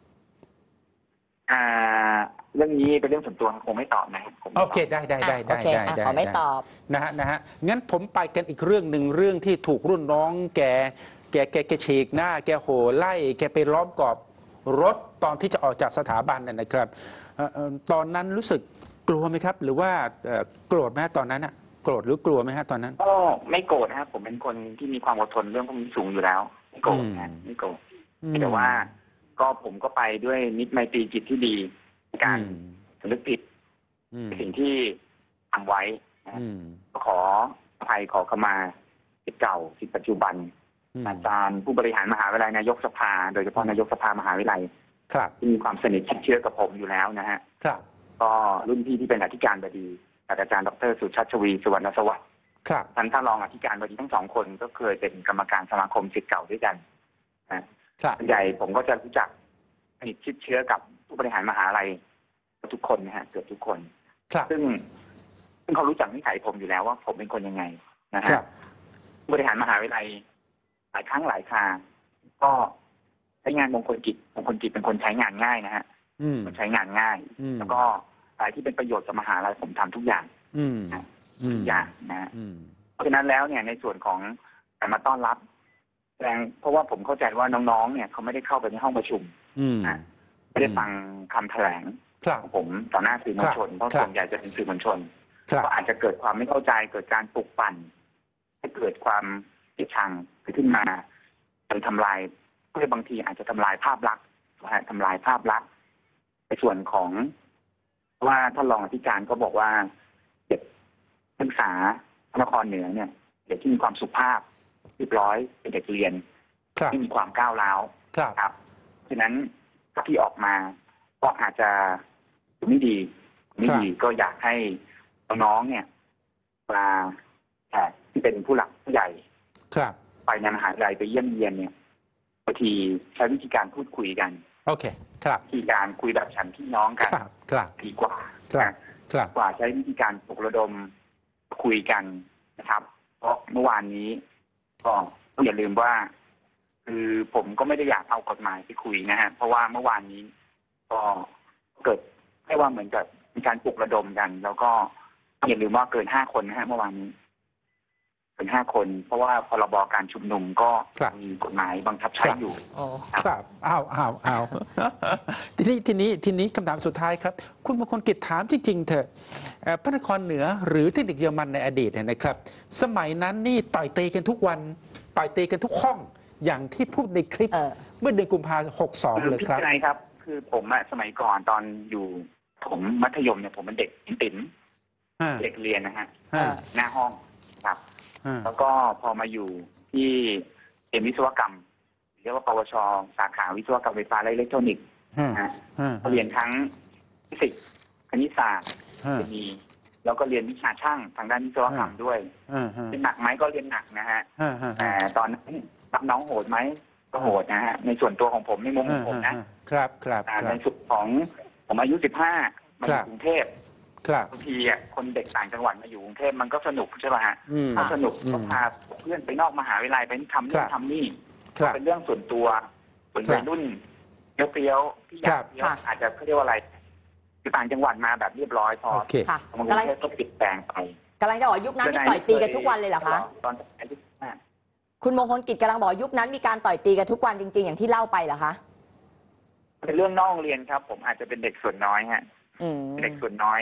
เรื่องนี้เป็นเรื่องส่วนตัวคงไม่ตอบนะครับโอเคได้ขอไม่ตอบนะฮะงั้นผมไปกันอีกเรื่องหนึ่งเรื่องที่ถูกรุ่นน้องแกฉีกหน้าแกโห่ไล่แกไปล้อมกรอบรถตอนที่จะออกจากสถาบันนะครับตอนนั้นรู้สึกกลัวไหมครับหรือว่าโกรธไหมตอนนั้นโกรธหรือกลัวไหมฮะตอนนั้นก็ไม่โกรธนะครับผมเป็นคนที่มีความอดทนเรื่องพวกนี้สูงอยู่แล้วไม่โกรธนะไม่โกรธแต่ว่าก็ผมก็ไปด้วยมิตรไมตรีจิตที่ดีการสำนึกผิดสิ่งที่ทำไว้ขออภัยขอขมาสิทธิ์เก่าสิทธิ์ปัจจุบันอาจารย์ผู้บริหารมหาวิทยาลัยนายกสภาโดยเฉพาะนายกสภามหาวิทยาลัยที่มีความสนิทชิดเชื้อกับผมอยู่แล้วนะฮะก็รุ่นพี่ที่เป็นอธิการบดีอาจารย์ดร.สุชัชวีสุวรรณสวัสดิ์ท่านรองอธิการบดีทั้ง2 คนก็เคยเป็นกรรมการสมาคมศิษย์เก่าด้วยกันนะส่วนใหญ่ผมก็จะรู้จักสนิทชิดเชื้อกับผู้บริหารมหาวิทยาลัยทุกคนนะฮะเกือบทุกคนซึ่งเขารู้จักนิสัยผมอยู่แล้วว่าผมเป็นคนยังไงนะฮะผู้บริหารมหาวิทยาลัยหลายครั้งหลายคราก็ใช้งานมงคลกิจเป็นคนใช้งานง่ายนะฮะคนใช้งานง่ายแล้วก็อะไรที่เป็นประโยชน์กับมหาวิทยาลัยผมทำทุกอย่างทุกอย่างนะเพราะฉะนั้นแล้วเนี่ยในส่วนของการมาต้อนรับแสดงเพราะว่าผมเข้าใจว่าน้องๆเนี่ยเขาไม่ได้เข้าไปในห้องประชุมไม่ได้ฟังคำแถลงของผมต่อหน้าสื่อมวลชนเพราะส่วนใหญ่จะเป็นสื่อมวลชนก็อาจจะเกิดความไม่เข้าใจเกิดการปลุกปั่นให้เกิดความเกลียดชังขึ้นมาจนทำลายเพื่อบางทีอาจจะทำลายภาพลักษณ์ทำลายภาพลักษณ์ในส่วนของว่าท่านรองอธิการก็บอกว่าเด็กนักศึกษานครเหนือเนี่ยเด็กที่มีความสุภาพเรียบร้อยเป็นเด็กเรียนที่มีความก้าวร้าวครับฉะนั้นถ้าที่ออกมาก็อาจจะไม่ดีก็อยากให้น้องๆเนี่ยมาที่เป็นผู้หลักผู้ใหญ่ไปในมหาวิทยาลัยไปเยี่ยมเยียนเนี่ยบางทีใช้วิธีการพูดคุยกันโอเคครับวิธีการคุยแบบฉันพี่น้องกันดีกว่าใช้วิธีการปลุกระดมคุยกันนะครับเพราะเมื่อวานนี้ก็อย่าลืมว่าคือผมก็ไม่ได้อยากเอากฎหมายไปคุยนะฮะเพราะว่าเมื่อวานนี้ก็เกิดให้ว่าเหมือนกับมีการปลุกระดมกันแล้วก็อย่าลืมว่าเกิน5 คนนะฮะเมื่อวานนี้เกิน5 คนเพราะว่าพรบการชุมนุมก็มีกฎหมายบังคับใช้อยู่ครับเอาทีนี้คำถามสุดท้ายครับคุณมงคลกิจถามจริงๆเถอะพระนครเหนือหรือเทคนิคเยอรมันในอดีตเนี่ยนะครับสมัยนั้นนี่ต่อยตีกันทุกวันต่อยตีกันทุกห้องอย่างที่พูดในคลิปเมื่อเดือนกุมภาพันธ์62เลยครับใช่ครับคือผมสมัยก่อนตอนอยู่ผมมัธยมเนี่ยผมเป็นเด็กติ๋มเด็กเรียนนะฮะหน้าห้องครับแล้วก็พอมาอยู่ที่เรียนวิศวกรรมเรียกว่าปวชสาขาวิศวกรรมไฟฟ้าและอิเล็กทรอนิกส์เรียนทั้งฟิสิกส์คณิตศาสตร์เคมีแล้วก็เรียนวิชาช่างทางด้านวิศวกรรมด้วยเป็นหนักไหมก็เรียนหนักนะฮะแต่ตอนนั้นรับน้องโหดไหมก็โหดนะฮะในส่วนตัวของผมในมุมของผมนะครับในสุดของผมอายุ15มาอยู่กรุงเทพบางทีคนเด็กต่างจังหวัดมาอยู่กรุงเทพมันก็สนุกใช่ป่ะฮะก็สนุกก็พาเพื่อนไปนอกมหาวิทยาลัยไปทำนู่นทำนี่ก็เป็นเรื่องส่วนตัวส่วนวัยรุ่นเปรี้ยวที่อยากอาจจะเขาเรียกว่าอะไรคือต่างจังหวัดมาแบบเรียบร้อยพอกำลังก็ปิดแปลงไปกำลังจะบอกยุคนั้นมีต่อยตีกันทุกวันเลยเหรอคะตอนอายุคุณมงคลกิจกำลังบอกยุคนั้นมีการต่อยตีกันทุกวันจริงๆอย่างที่เล่าไปเหรอคะเป็นเรื่องนอกโรงเรียนครับผมอาจจะเป็นเด็กส่วนน้อยฮะเด็กส่วนน้อย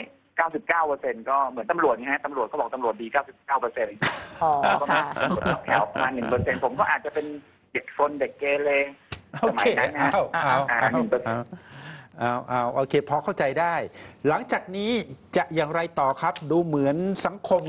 99%ก็เหมือนตำรวจนี่ฮะตำรวจเขาบอกตำรวจดี 99% ก็มาแถวประมาณ 1% ผมก็อาจจะเป็นเด็กซนเด็กเกเรสมัยนั้นนะโอเคพอเข้าใจได้หลังจากนี้จะอย่างไรต่อครับดูเหมือนสังคม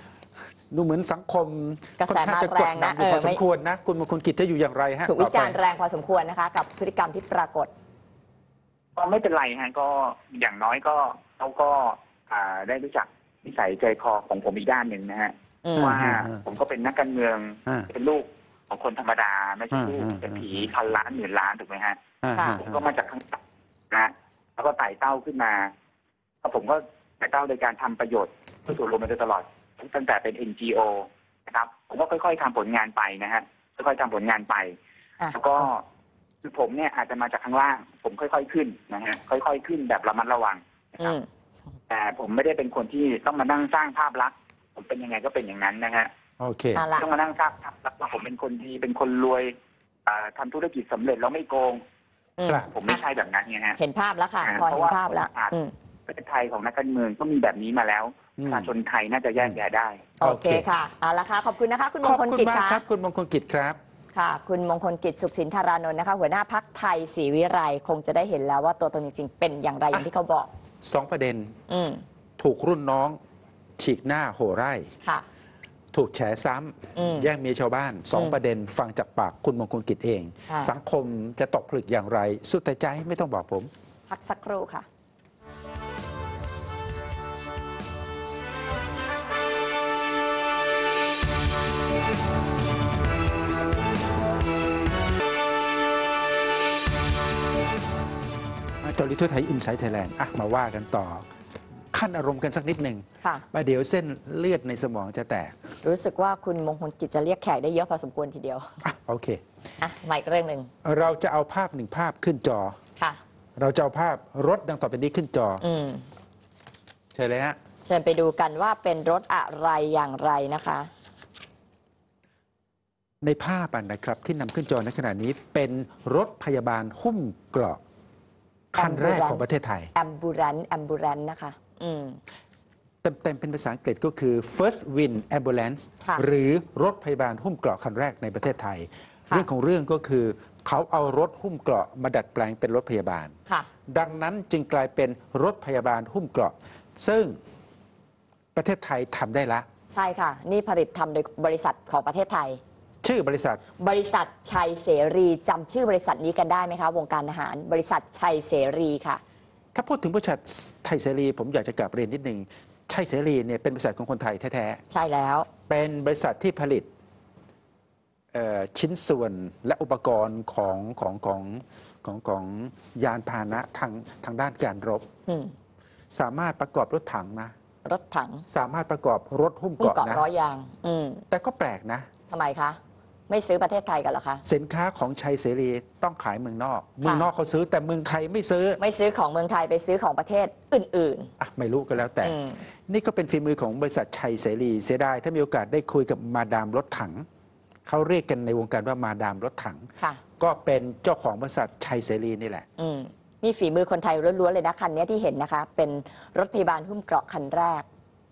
ค่อนข้างจะกดดันพอสมควรนะคุณมงคลกิจจะอยู่อย่างไรฮะถูกวิจารณ์แรงพอสมควรนะคะกับพฤติกรรมที่ปรากฏก็ไม่เป็นไรฮะก็อย่างน้อยก็เขาก็ได้รู้จักนิสัยใจคอของผมอีกด้านหนึ่งนะฮะว่าผมก็เป็นนักการเมืองเป็นลูกของคนธรรมดาไม่ใช่ลูกเป็นผีพันล้านหมื่นล้านถูกไหมฮะผมก็มาจากข้างต่ำนะแล้วก็ไต่เต้าขึ้นมาแล้วผมก็ไต่เต้าโดยการทำประโยชน์เพื่อส่วนรวมมาโดยตลอดตั้งแต่เป็น NGO นะครับผมก็ค่อยๆทำผลงานไปนะฮะค่อยๆทำผลงานไปแล้วก็คือผมเนี่ยอาจจะมาจากข้างล่างผมค่อยๆขึ้นนะฮะค่อยๆขึ้นแบบระมัดระวังนะครับแต่ผมไม่ได้เป็นคนที่ต้องมานั่งสร้างภาพลักษณ์ผมเป็นยังไงก็เป็นอย่างนั้นนะฮะโอเคต้องมานั่งสร้างภาพลักษณ์ว่าผมเป็นคนดีเป็นคนรวยทำธุรกิจสำเร็จแล้วไม่โกงผมไม่ใช่แบบนั้นไงฮะเห็นภาพแล้วค่ะพอเห็นภาพแล้วประเทศไทยของนักการเมืองก็มีแบบนี้มาแล้วประชาชนไทยน่าจะแยกแยะได้โอเคค่ะเอาละค่ะขอบคุณนะคะคุณมงคลกิจค่ะครับคุณมงคลกิจครับค่ะคุณมงคลกิจสุขสินธารานนท์นะคะหัวหน้าพรรคไทยศรีวิไลคงจะได้เห็นแล้วว่าตัวตนจริงๆเป็นอย่างไรอย่างที่เขาบอก 2 ประเด็นถูกรุ่นน้องฉีกหน้าโห่ไร่ถูกแฉซ้ำแย่งเมียชาวบ้าน2 ประเด็นฟังจากปากคุณมงคลกิจเองสังคมจะตกผลึกอย่างไรสุดแต่ใจไม่ต้องบอกผมพักสักครู่ค่ะจอริทั่วไทยอินไซต์ไทยแลนด์มาว่ากันต่อขั้นอารมณ์กันสักนิดหนึ่งมาเดี๋ยวเส้นเลือดในสมองจะแตกรู้สึกว่าคุณมงคลกิจจะเรียกแขกได้เยอะพอสมควรทีเดียวโอเคมาอีกเรื่องหนึ่งเราจะเอาภาพ1 ภาพขึ้นจอค่ะเราจะเอาภาพรถดังต่อไปนี้ขึ้นจอเชิญเลยฮะเชิญไปดูกันว่าเป็นรถอะไรอย่างไรนะคะในภาพนะครับที่นำขึ้นจอในขณะนี้เป็นรถพยาบาลหุ้มเกราะคันแรกของประเทศไทยแอมบูเรนนะคะเต็มเป็นภาษาอังกฤษก็คือ First Win Ambulance หรือรถพยาบาลหุ้มเกราะคันแรกในประเทศไทยเรื่องของเรื่องก็คือเขาเอารถหุ้มเกราะมาดัดแปลงเป็นรถพยาบาลดังนั้นจึงกลายเป็นรถพยาบาลหุ้มเกราะซึ่งประเทศไทยทำได้ละใช่ค่ะนี่ผลิตทำโดยบริษัทของประเทศไทยชื่อบริษัทชัยเสรีจำชื่อบริษัทนี้กันได้ไหมคะวงการอาหารบริษัทชัยเสรีค่ะถ้าพูดถึงบริษัทไทยเสรีผมอยากจะกลับเรียนนิดนึงชัยเสรีเนี่ยเป็นบริษัทของคนไทยแท้ๆใช่แล้วเป็นบริษัทที่ผลิตชิ้นส่วนและอุปกรณ์ของยานพาหนะทางด้านการรบสามารถประกอบรถถังนะรถถังสามารถประกอบรถหุ้มเกราะนะ 100 ยางแต่ก็แปลกนะทำไมคะไม่ซื้อประเทศไทยกันหรอคะสินค้าของชัยเสรีต้องขายเมืองนอกเขาซื้อแต่เมืองไทยไม่ซื้อของเมืองไทยไปซื้อของประเทศอื่นๆไม่รู้ก็แล้วแต่นี่ก็เป็นฝีมือของบริษัทชัยเสรีเสียดายถ้ามีโอกาสได้คุยกับมาดามรถถังเขาเรียกกันในวงการว่ามาดามรถถังก็เป็นเจ้าของบริษัทชัยเสรีนี่แหละนี่ฝีมือคนไทยล้วนๆเลยนะคันนี้ที่เห็นนะคะเป็นรถพยาบาลหุ้มเกราะคันแรก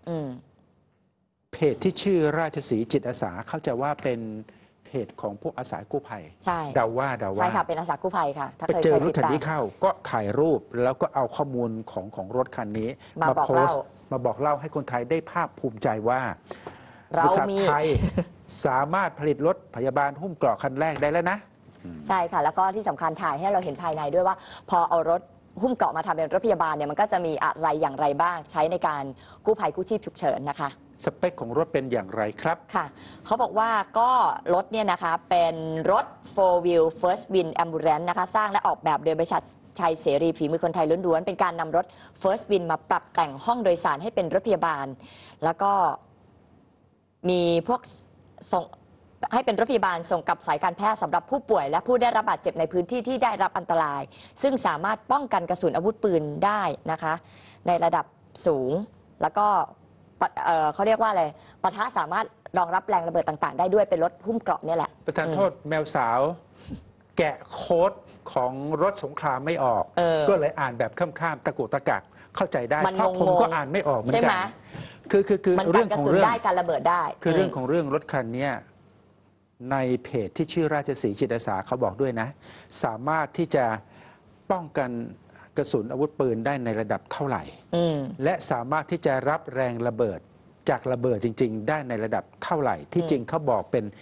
เพจที่ชื่อราชสีห์จิตอาสาเขาจะว่าเป็นเพจของพวกอาสากู้ภัยใช่เดาว่าใช่ค่ะเป็นอาสากู้ภัยค่ะไปเจอรถคันนี้เข้าก็ถ่ายรูปแล้วก็เอาข้อมูลของรถคันนี้มาโพสต์มาบอกเล่าให้คนไทยได้ภาคภูมิใจว่าบริษัทไทยสามารถผลิตรถพยาบาลหุ้มเกราะคันแรกได้แล้วนะใช่ค่ะแล้วก็ที่สำคัญถ่ายให้เราเห็นภายในด้วยว่าพอเอารถหุ้มเกราะมาทำเป็นรถพยาบาลเนี่ยมันก็จะมีอะไรอย่างไรบ้างใช้ในการกู้ภัยกู้ชีพฉุกเฉินนะคะสเปคของรถเป็นอย่างไรครับค่ะเขาบอกว่าก็รถเนี่ยนะคะเป็นรถ 4 wheel first win ambulance นะคะสร้างและออกแบบโดยบริษัทชัยเสรีฝีมือคนไทยล้วนๆเป็นการนำรถ first win มาปรับแต่งห้องโดยสารให้เป็นรถพยาบาลแล้วก็มีพวกส่งให้เป็นรถพยาบาลส่งกับสายการแพทย์สำหรับผู้ป่วยและผู้ได้รับบาดเจ็บในพื้นที่ที่ได้รับอันตรายซึ่งสามารถป้องกันกระสุนอาวุธปืนได้นะคะในระดับสูงแล้วก็เขาเรียกว่าอะไรปะทะสามารถรองรับแรงระเบิดต่างๆได้ด้วยเป็นรถหุ้มเกราะนี่แหละประธานโทษแมวสาวแกะโค้ดของรถสงครามไม่ออกก็เลยอ่านแบบข้ามๆตะกุกตะกักเข้าใจได้เพราะผมก็อ่านไม่ออกเหมือนกันคือเรื่องของเรื่องได้การระเบิดได้คือเรื่องของเรื่องรถคันนี้ในเพจที่ชื่อราชสีห์จิตอาสาเขาบอกด้วยนะสามารถที่จะป้องกันกระสุนอาวุธปืนได้ในระดับเท่าไหร่และสามารถที่จะรับแรงระเบิดจากระเบิดจริงๆได้ในระดับเท่าไหร่ที่จริงเขาบอกเป็น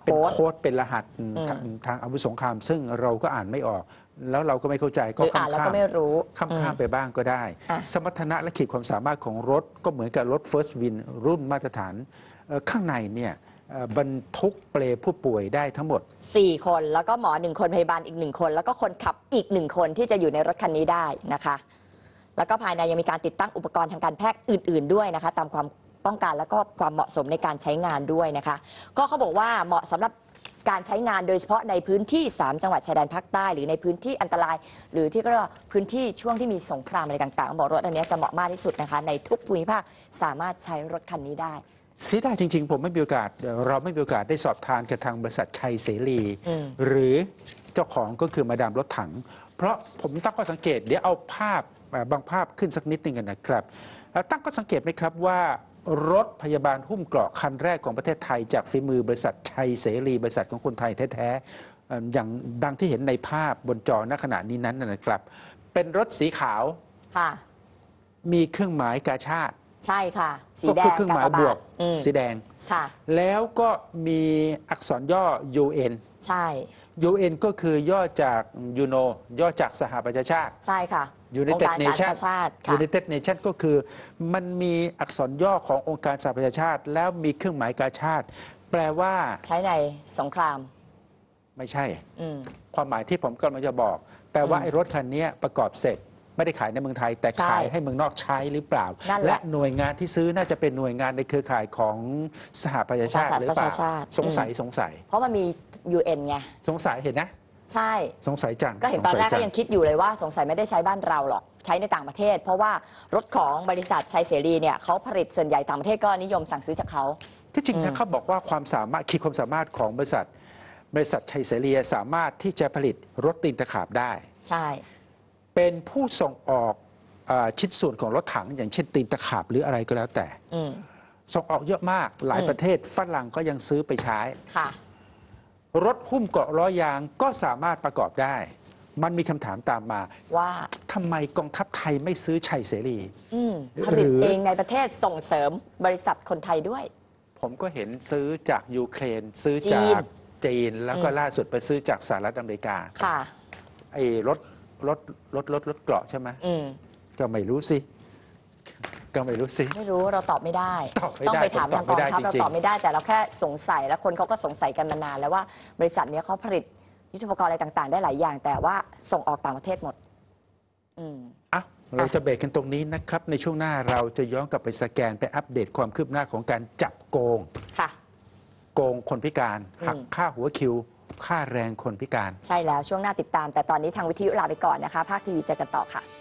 เป็นโค้ดเป็นรหัสทางอาวุธสงคราม ซึ่งเราก็อ่านไม่ออก แล้วเราก็ไม่เข้าใจก็ข้ามข้ามไปบ้างก็ได้ สมรรถนะและขีดความสามารถของรถก็เหมือนกับรถ First Win รุ่นมาตรฐานข้างในเนี่ยบรรทุกเปลผู้ป่วยได้ทั้งหมด 4 คนแล้วก็หมอ1 คนพยาบาลอีก1 คนแล้วก็คนขับอีก1 คนที่จะอยู่ในรถคันนี้ได้นะคะแล้วก็ภายในยังมีการติดตั้งอุปกรณ์ทางการแพทย์อื่นๆด้วยนะคะตามความต้องการแล้วก็ความเหมาะสมในการใช้งานด้วยนะคะก็เขาบอกว่าเหมาะสำหรับการใช้งานโดยเฉพาะในพื้นที่3 จังหวัดชายแดนภาคใต้หรือในพื้นที่อันตรายหรือที่เรียกว่าพื้นที่ช่วงที่มีสงครามอะไรต่างๆบอกรถอันนี้จะเหมาะมากที่สุดนะคะในทุกภูมิภาคสามารถใช้รถคันนี้ได้เสียดายจริงๆผมไม่มีโอกาสเราไม่มีโอกาสได้สอบทานกับทางบริษัทชัยเสรีหรือเจ้าของก็คือมาดามรถถังเพราะผมตั้งข้อสังเกตเดี๋ยวเอาภาพบางภาพขึ้นสักนิดนึงกันนะครับตั้งข้อสังเกตไหมครับว่ารถพยาบาลหุ้มเกราะคันแรกของประเทศไทยจากฝีมือบริษัทชัยเสรีบริษัทของคนไทยแท้ๆอย่างดังที่เห็นในภาพบนจอณขณะนี้นั้นนะครับเป็นรถสีขาวค่ะมีเครื่องหมายกาชาดใช่ค่ะสีแดงเครื่องหมายบวกสีแดงค่ะแล้วก็มีอักษรย่อ UN ใช่ UN ก็คือย่อจากยูโนย่อจากสหประชาชาติใช่ค่ะ United Nation United Nation ก็คือมันมีอักษรย่อขององค์การสหประชาชาติแล้วมีเครื่องหมายกาชาติแปลว่าใช้ในสงครามไม่ใช่ความหมายที่ผมกำลังจะบอกแปลว่าไอ้รถคันนี้ประกอบเสร็จไม่ได้ขายในเมืองไทยแต่ขายให้เมืองนอกใช้หรือเปล่าและหน่วยงานที่ซื้อน่าจะเป็นหน่วยงานในเครือข่ายของสหประชาชาติหรือเปล่าสงสัยเพราะมันมี UN ไงสงสัยเห็นนะใช่สงสัยจังก็เห็นตอนแรกก็ยังคิดอยู่เลยว่าสงสัยไม่ได้ใช้บ้านเราหรอกใช้ในต่างประเทศเพราะว่ารถของบริษัทชัยเสรีเนี่ยเขาผลิตส่วนใหญ่ต่างประเทศก็นิยมสั่งซื้อจากเขาที่จริงนะเขาบอกว่าความสามารถขีดความสามารถของบริษัทชัยเสรีสามารถที่จะผลิตรถตีนตะขาบได้ใช่เป็นผู้ส่งออกชิ้นส่วนของรถถังอย่างเช่นตีนตะขาบหรืออะไรก็แล้วแต่ส่งออกเยอะมากหลายประเทศฝรั่งก็ยังซื้อไปใช้ค่ะรถหุ้มเกราะล้อยางก็สามารถประกอบได้มันมีคำถามตามมาว่าทำไมกองทัพไทยไม่ซื้อชัยเสรีผลิตเองในประเทศส่งเสริมบริษัทคนไทยด้วยผมก็เห็นซื้อจากยูเครนซื้อจากจีนแล้วก็ล่าสุดไปซื้อจากสหรัฐอเมริกาค่ะไอ้รถเกราะใช่ไหมก็ไม่รู้สิไม่รู้เราตอบไม่ได้ต้องไปถามทางกองทัพเราตอบไม่ได้แต่เราแค่สงสัยแล้วคนเขาก็สงสัยกันมานานแล้วว่าบริษัทนี้เขาผลิตยุทโธปกรณ์อะไรต่างๆได้หลายอย่างแต่ว่าส่งออกต่างประเทศหมดเราจะเบรกกันตรงนี้นะครับในช่วงหน้าเราจะย้อนกลับไปสแกนไปอัปเดตความคืบหน้าของการจับโกงโกงคนพิการหักค่าหัวคิวค่าแรงคนพิการใช่แล้วช่วงหน้าติดตามแต่ตอนนี้ทางวิทยุลาไปก่อนนะคะภาคทีวีเจอกันต่อค่ะ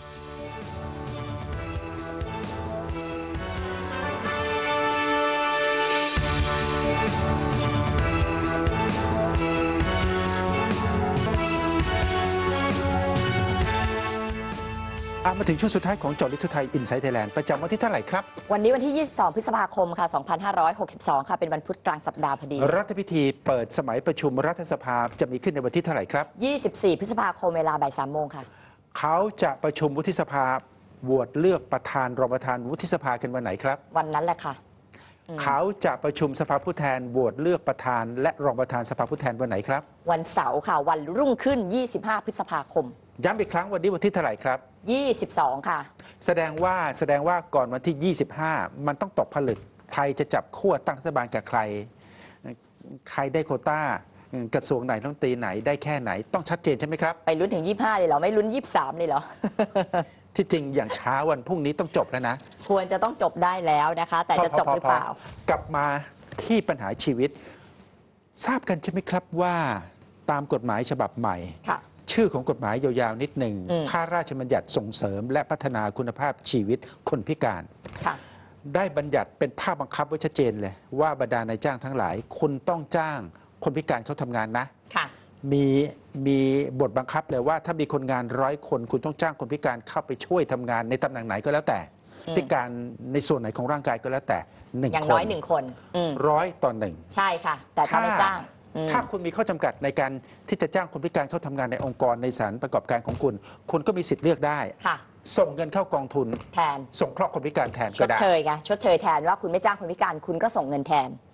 มาถึงช่วงสุดท้ายของเจาะลึกทั่วไทยอินไซต์ไทยแลนด์ประจำวันที่เท่าไหร่ครับวันนี้วันที่22 พฤษภาคมค่ะ2562ค่ะเป็นวันพุธกลางสัปดาห์พอดีรัฐพิธีเปิดสมัยประชุมรัฐสภาจะมีขึ้นในวันที่เท่าไหร่ครับ 24 พฤษภาคมเวลาบ่าย 3 โมงค่ะเขาจะประชุมวุฒิสภาโหวตเลือกประธานรองประธานวุฒิสภากันวันไหนครับวันนั้นแหละค่ะเขาจะประชุมสภาผู้แทนโหวตเลือกประธานและรองประธานสภาผู้แทนวันไหนครับวันเสาร์ค่ะวันรุ่งขึ้น25 พฤษภาคมย้ำอีกครั้งวันนี้วันที่เท่าไหร่ครับ 22ค่ะแสดงว่าก่อนวันที่25มันต้องตกผลึกใครจะจับขั้วตั้งรัฐบาลกับใครได้โควต้ากระทรวงไหนต้องตีไหนได้แค่ไหนต้องชัดเจนใช่ไหมครับไปลุ้นถึง25เลยเหรอไม่ลุ้น23เลยเหรอที่จริงอย่างช้าวันพรุ่งนี้ต้องจบแล้วนะควรจะต้องจบได้แล้วนะคะแต่จะจบหรือเปล่ากลับมาที่ปัญหาชีวิตทราบกันใช่ไหมครับว่าตามกฎหมายฉบับใหม่ชื่อของกฎหมายยาวๆนิดหนึ่งพระราชบัญญัติส่งเสริมและพัฒนาคุณภาพชีวิตคนพิการได้บัญญัติเป็นภาพบังคับไว้ชัดเจนเลยว่าบรรดานายจ้างทั้งหลายคุณต้องจ้างคนพิการเขาทำงานนะมีบทบังคับเลยว่าถ้ามีคนงาน100 คนคุณต้องจ้างคนพิการเข้าไปช่วยทำงานในตำแหน่งไหนก็แล้วแต่พิการในส่วนไหนของร่างกายก็แล้วแต่1 คนอย่างน้อย1 คน 100 ต่อ 1 ใช่ค่ะแต่ถ้าไม่จ้างถ้าคุณมีข้อจำกัดในการที่จะจ้างคนพิการเข้าทำงานในองค์กรในสถานประกอบการของคุณก็มีสิทธิ์เลือกได้ส่งเงินเข้ากองทุนแทนส่งเคราะห์คนพิการแทนก็ได้ชดเชยแทนว่าคุณไม่จ้างคนพิการคุณก็ส่งเงินแทน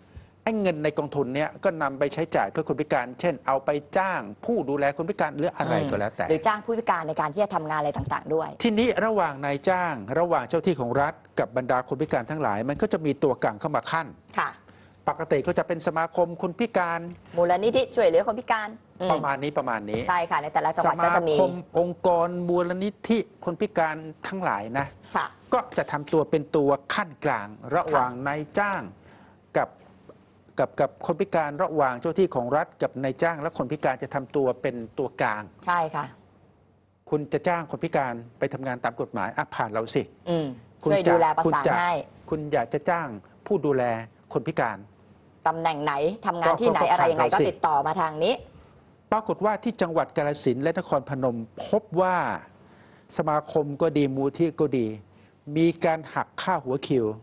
ไอ้เงินในกองทุนเนี่ยก็นำไปใช้จ่ายเพื่อคนพิการ เช่น เอาไปจ้างผู้ดูแลคนพิการหรืออะไรก็แล้วแต่หรือจ้างผู้พิการในการที่จะทำงานอะไรต่างๆด้วยทีนี้ระหว่างนายจ้างระหว่างเจ้าที่ของรัฐกับบรรดาคนพิการทั้งหลายมันก็จะมีตัวกลางเข้ามาขั้นค่ะปกติก็จะเป็นสมาคมคนพิการมูลนิธิช่วยเหลือคนพิการประมาณนี้ใช่ค่ะในแต่ละจังหวัดก็จะมีสมาคมองค์กรมูลนิธิคนพิการทั้งหลายนะก็จะทำตัวเป็นตัวขั้นกลางระหว่างนายจ้างกับคนพิการระหว่างเจ้าที่ของรัฐกับนายจ้างและคนพิการจะทำตัวเป็นตัวกลางใช่ค่ะคุณจะจ้างคนพิการไปทำงานตามกฎหมายผ่านเราสิช่วยดูแลประสานให้คุณอยากจะจ้างผู้ดูแลคนพิการตำแหน่งไหนทำงานที่ไหนอะไรยังไงก็ติดต่อมาทางนี้ปรากฏว่าที่จังหวัดกาฬสินธุ์และนครพนมพบว่าสมาคมก็ดีมูลที่ก็ดีมีการหักค่าหัวคิว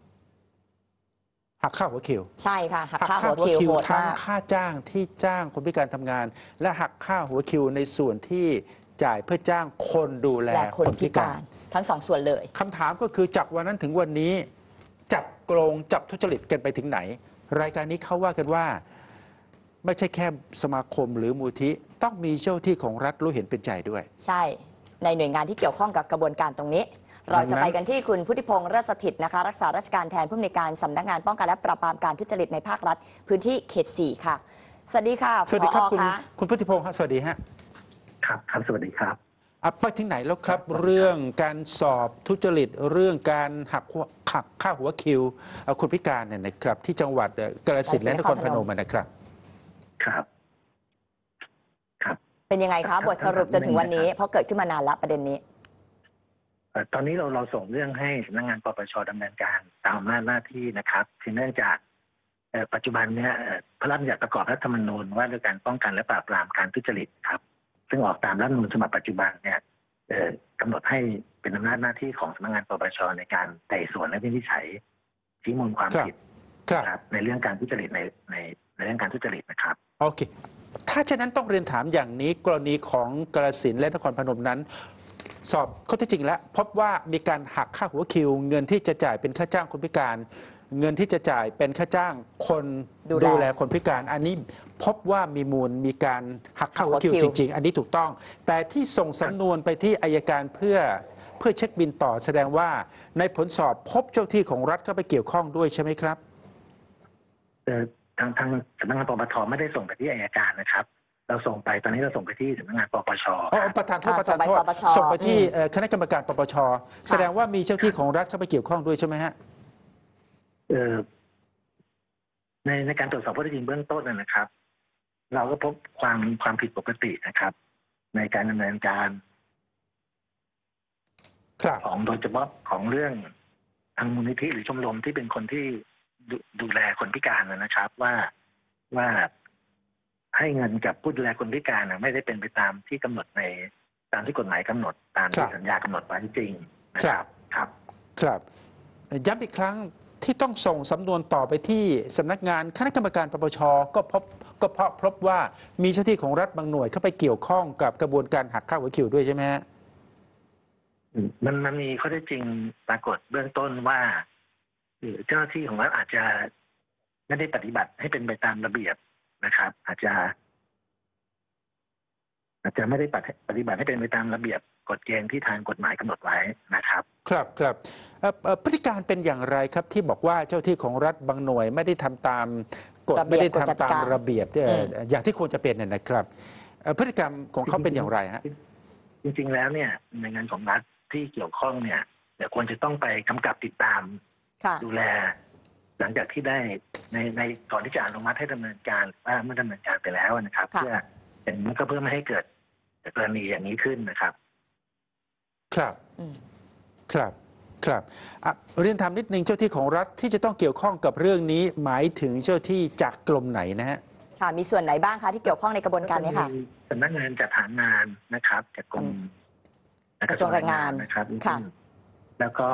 ใช่ค่ะหักค่าหัวคิวทั้งค่าจ้างที่จ้างคนพิการทำงานและหักค่าหัวคิวในส่วนที่จ่ายเพื่อจ้างคนดูแลคนพิการทั้งสองส่วนเลยคำถามก็คือจากวันนั้นถึงวันนี้จับโกงจับทุจริตกันไปถึงไหนรายการนี้เขาว่ากันว่าไม่ใช่แค่สมาคมหรือมูลที่ต้องมีเจ้าที่ของรัฐรู้เห็นเป็นใจด้วยใช่ในหน่วยงานที่เกี่ยวข้องกับกระบวนการตรงนี้เราจะไปกันที่คุณพุทธิพงษ์เลิศสถิตนะคะรักษาราชการแทนผู้อำนวยการสำนักงานป้องกันและปราบปรามการทุจริตในภาครัฐพื้นที่เขต 4ค่ะสวัสดีค่ะสวัสดีครับคุณพุทธิพงษ์สวัสดีฮะครับสวัสดีครับไปถึงไหนแล้วครับเรื่องการสอบทุจริตเรื่องการหักค่าหัวคิวคนพิการเนี่ยนะครับที่จังหวัดกาฬสินธุ์และนครพนมนะครับครับเป็นยังไงคะบทสรุปจนถึงวันนี้เพราะเกิดขึ้นมานานละประเด็นนี้ตอนนี้เราส่งเรื่องให้สำนักงานปปช.ดำเนินการตามอำนาจหน้าที่นะครับคือเนื่องจากปัจจุบันนี้พระราชบัญญัติประกอบรัฐธรรมนูญว่าด้วยการป้องกันและปราบปรามการทุจริตครับซึ่งออกตามรัฐธรรมนูญฉบับปัจจุบันเนี่ยกำหนดให้เป็นอำนาจหน้าที่ของสำนักงานปปช.ในการไต่สวนและวินิจฉัยชี้มูลความผิดครับในเรื่องการทุจริตในเรื่องการทุจริตนะครับโอเคถ้าฉะนั้นต้องเรียนถามอย่างนี้กรณีของกาฬสินธุ์และนครพนมนั้นสอบข้อเท็จจริงแล้วพบว่ามีการหักค่าหัวคิวเงินที่จะจ่ายเป็นค่าจ้างคนพิการเงินที่จะจ่ายเป็นค่าจ้างคนดูแลคนพิการอันนี้พบว่ามีมูลมีการหักค่าหัวคิวจริงๆอันนี้ถูกต้องแต่ที่ส่งสำนวนไปที่อัยการเพื่อเช็คบิลต่อแสดงว่าในผลสอบพบเจ้าที่ของรัฐเข้าไปเกี่ยวข้องด้วยใช่ไหมครับทางสำนักงานปปช.ไม่ได้ส่งไปที่อัยการนะครับเราส่งไปตอนนี้เราส่งไปที่สำนักงานปปช. ประธานโทษส่งไปที่คณะกรรมการปปช.แสดงว่ามีเจ้าที่ของรัฐเข้าไปเกี่ยวข้องด้วยใช่ไหมฮะในการตรวจสอบข้อเท็จจริงเบื้องต้นนะครับ เราก็พบความผิดปกตินะครับ ในการดำเนินการของโดยเฉพาะของเรื่องทางมูลนิธิหรือชมรมที่เป็นคนที่ดูแลคนพิการนะครับว่าให้เงินกับผู้ดูแลคนพิการไม่ได้เป็นไปตามที่กำหนดในตามที่กฎหมายกำหนดตามที่สัญญากำหนดไว้จริงนะครับครับย้ำอีกครั้งที่ต้องส่งสำนวนต่อไปที่สำนักงานคณะกรรมการปปช.ก็เพราะพบว่ามีเจ้าที่ของรัฐบางหน่วยเข้าไปเกี่ยวข้องกับกระบวนการหักค่าหัวคิวด้วยใช่ไหมฮะมันมีข้อเท็จจริงปรากฏเบื้องต้นว่าเจ้าหน้าที่ของรัฐอาจจะไม่ได้ปฏิบัติให้เป็นไปตามระเบียบนะครับอาจจะไม่ได้ปฏิบัติให้เป็นไปตามระเบียบกฎเกณฑ์ที่ทางกฎหมายกำหนดไว้นะครับครับพฤติการเป็นอย่างไรครับที่บอกว่าเจ้าที่ของรัฐบางหน่วยไม่ได้ทำตามกฎไม่ได้ทำตามระเบียบอย่างที่ควรจะเป็นเนี่ยนะครับพฤติกรรมของเขาเป็นอย่างไรฮะจริงๆแล้วเนี่ยในงานของรัฐที่เกี่ยวข้องเนี่ยเดี๋ยวควรจะต้องไปกำกับติดตามดูแลหลังจากที่ได้ในก่อนที่จะอนุมัติให้ดำเนินการว่าเมื่อดำเนินการไปแล้วนะครับเพื่อไม่ให้เกิดกรณีอย่างนี้ขึ้นนะครับเรียนถามนิดนึงเจ้าที่ของรัฐที่จะต้องเกี่ยวข้องกับเรื่องนี้หมายถึงเจ้าที่จากกรมไหนนะฮะค่ะมีส่วนไหนบ้างคะที่เกี่ยวข้องในกระบวนการนี้ค่ะสำนักงานจัดหางานนะครับจากกรมกระทรวงแรงงานนะครับแล้วก็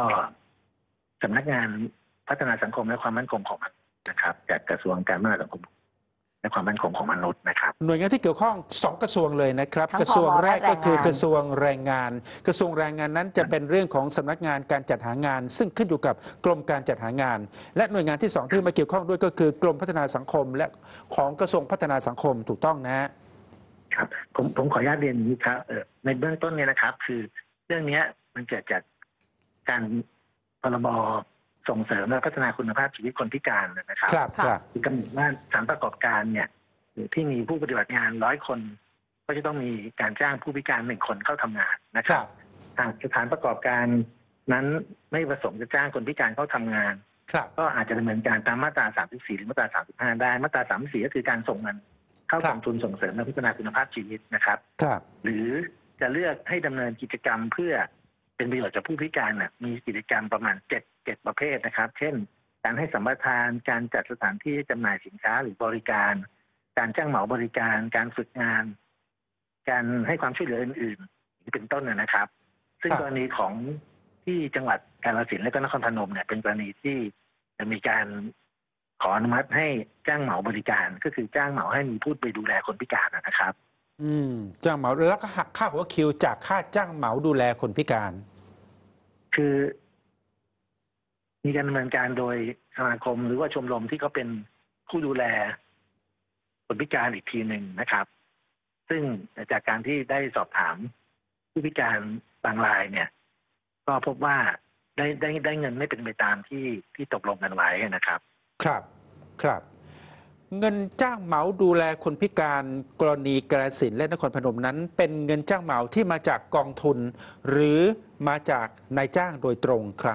สำนักงานพัฒนาสังคมและความมั่นคงของมนุษย์นะครับจากกระทรวงการพัฒนาสังคมและความมั่นคงของมนุษย์นะครับหน่วยงานที่เกี่ยวข้อง2 กระทรวงเลยนะครับทั้งกระทรวงแรกก็คือพมและแรงงานกระทรวงแรงงาน กระทรวงแรงงานนั้นจะเป็นเรื่องของสำนักงานการจัดหางาน ซึ่งขึ้นอยู่กับกรมการจัดหางาน และหน่วยงานที่2ที่มาเกี่ยวข้องด้วยก็คือกรมพัฒนาสังคมและของกระทรวงพัฒนาสังคมถูกต้องนะฮะครับผมขออนุญาตเรียนอย่างนี้ครับในเบื้องต้นเนี่ยนะครับ คือเรื่องนี้มันเกิดจากการพรบส่งเสริมและพัฒนาคุณภาพชีวิตคนพิการนะครับครับคือกำหนดว่าสถานประกอบการเนี่ยที่มีผู้ปฏิบัติงาน100 คนก็จะต้องมีการจ้างผู้พิการ1 คนเข้าทำงานนะครับหากสถานประกอบการนั้นไม่ประสงค์จะจ้างคนพิการเข้าทำงานก็อาจจะดำเนินการตามมาตรา 34 หรือมาตรา 35 ได้มาตรา 34 ก็คือการส่งเงินเข้ากองทุนส่งเสริมและพัฒนาคุณภาพชีวิตนะครับหรือจะเลือกให้ดำเนินกิจกรรมเพื่อเป็นประโยชน์จากผู้พิการมีกิจกรรมประมาณ7ประเภทนะครับเช่นการให้สัมปทานการจัดสถานที่จำหน่ายสินค้าหรือบริการการจ้างเหมาบริการการฝึกงานการให้ความช่วยเหลืออื่นๆเป็นต้นนะครับซึ่งกรณีของที่จังหวัดกาฬสินธุ์และก็นครพนมเนี่ยเป็นกรณีที่จะมีการขออนุมัติให้จ้างเหมาบริการก็คือจ้างเหมาให้มีผู้ไปดูแลคนพิการนะครับจ้างเหมาแล้วก็หักค่าหัวคิวจากค่าจ้างเหมาดูแลคนพิการคือมีการดำเนินการโดยสมาคมหรือว่าชมรมที่เขาเป็นผู้ดูแลคนพิการอีกทีหนึ่งนะครับซึ่งจากการที่ได้สอบถามผู้พิการบางรายเนี่ยก็พบว่าได้เงินไม่เป็นไปตามที่ตกลงกันไว้นะครับครับเงินจ้างเหมาดูแลคนพิการกรณีกาฬสินธุ์และนครพนมนั้นเป็นเงินจ้างเหมาที่มาจากกองทุนหรือมาจากนายจ้างโดยตรงครับ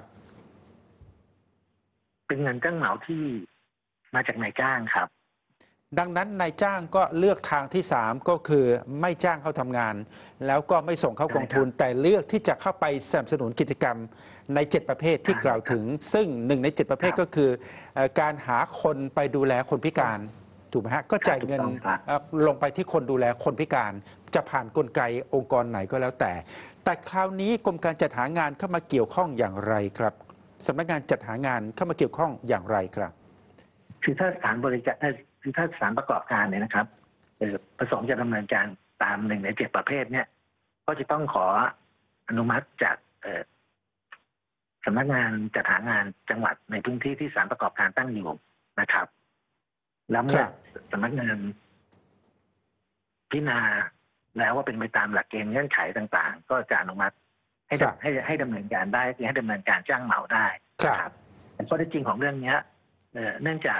เป็นเงินจ้างเหมาที่มาจากนายจ้างครับดังนั้นนายจ้างก็เลือกทางที่3ก็คือไม่จ้างเข้าทำงานแล้วก็ไม่ส่งเข้ากองทุนแต่เลือกที่จะเข้าไปสนับสนุนกิจกรรมใน7ประเภทที่กล่าวถึงซึ่ง1ใน7ประเภทก็คือการหาคนไปดูแลคนพิการถูกไหมฮะก็จ่ายเงินลงไปที่คนดูแลคนพิการจะผ่านกลไกองค์กรไหนก็แล้วแต่คราวนี้กรมการจัดหางานเข้ามาเกี่ยวข้องอย่างไรครับสำนักงานจัดหางานเข้ามาเกี่ยวข้องอย่างไรครับคือถ้าสถานบริการคือถ้าสถานประกอบการเนี่ยนะครับประสงค์จะดำเนินการตาม1ใน7ประเภทเนี่ยก็จะต้องขออนุมัติจากสำนักงานจัดหางานจังหวัดในพื้นที่ที่สถานประกอบการตั้งอยู่นะครับแล้วเมื่อสำนักงานพิจารณาแล้วว่าเป็นไปตามหลักเกณฑ์เงื่อนไขต่างๆก็จะอนุมัติให้ดำเนินการได้คือให้ดำเนินการจ้างเหมาได้ครับแต่ข้อเท็จจริงของเรื่องนี้เนื่องจาก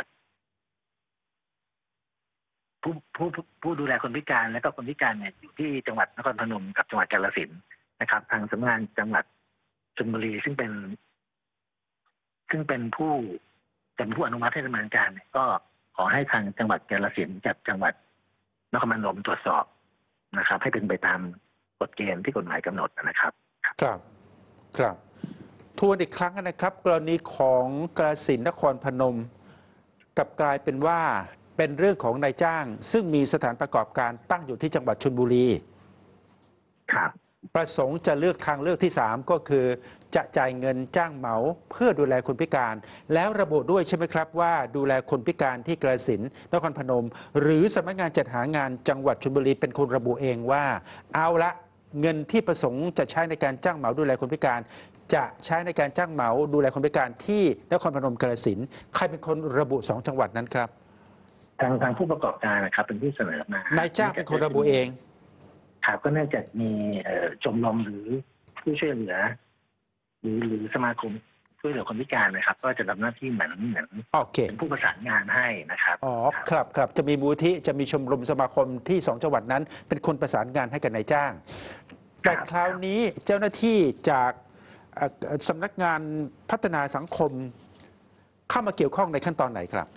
ผู้ดูแลคนพิการและก็คนพิการเนี่ยอยู่ที่จังหวัดนครพนมกับจังหวัดกาฬสินธุ์นะครับทางสำนักงานจังหวัดชลบุรีซึ่งเป็นผู้อนุมัติให้ดำเนินการเนี่ยก็ขอให้ทางจังหวัดกาฬสินธุ์กับจังหวัดนครพนมตรวจสอบนะครับให้เป็นไปตามกฎเกณฑ์ที่กฎหมายกำหนดนะครับทวนอีกครั้งนะครับกรณีของกาฬสินธุ์นครพนมกลับกลายเป็นว่าเป็นเรื่องของนายจ้างซึ่งมีสถานประกอบการตั้งอยู่ที่จังหวัดชลบุรีประสงค์จะเลือกทางเลือกที่3ก็คือจะจ่ายเงินจ้างเหมาเพื่อดูแลคนพิการแล้วระบุด้วยใช่ไหมครับว่าดูแลคนพิการที่กาฬสินธุ์นครพนมหรือสำนักงานจัดหางานจังหวัดชลบุรีเป็นคนระบุเองว่าเอาละเงินที่ประสงค์จะใช้ในการจ้างเหมาดูแลคนพิการจะใช้ในการจ้างเหมาดูแลคนพิการที่นครพนมกาฬสินธุ์ใครเป็นคนระบุ2จังหวัดนั้นครับทางผู้ประกอบการนะครับเป็นผู้เสนอมานายจ้างเป็นคนระบุเองครับก็เนื่องจากมีชมรมหรือผู้ช่วยเหลือหรือสมาคมช่วยเหลือคนพิการนะครับก็จะทำหน้าที่เหมือนเป็นผู้ประสานงานให้นะครับครับจะมีมูลที่จะมีชมรมสมาคมที่2จังหวัดนั้นเป็นคนประสานงานให้กับนายจ้างแต่คราวนี้เจ้าหน้าที่จากสำนักงานพัฒนาสังคมเข้ามาเกี่ยวข้องในขั้นตอนไหนครับ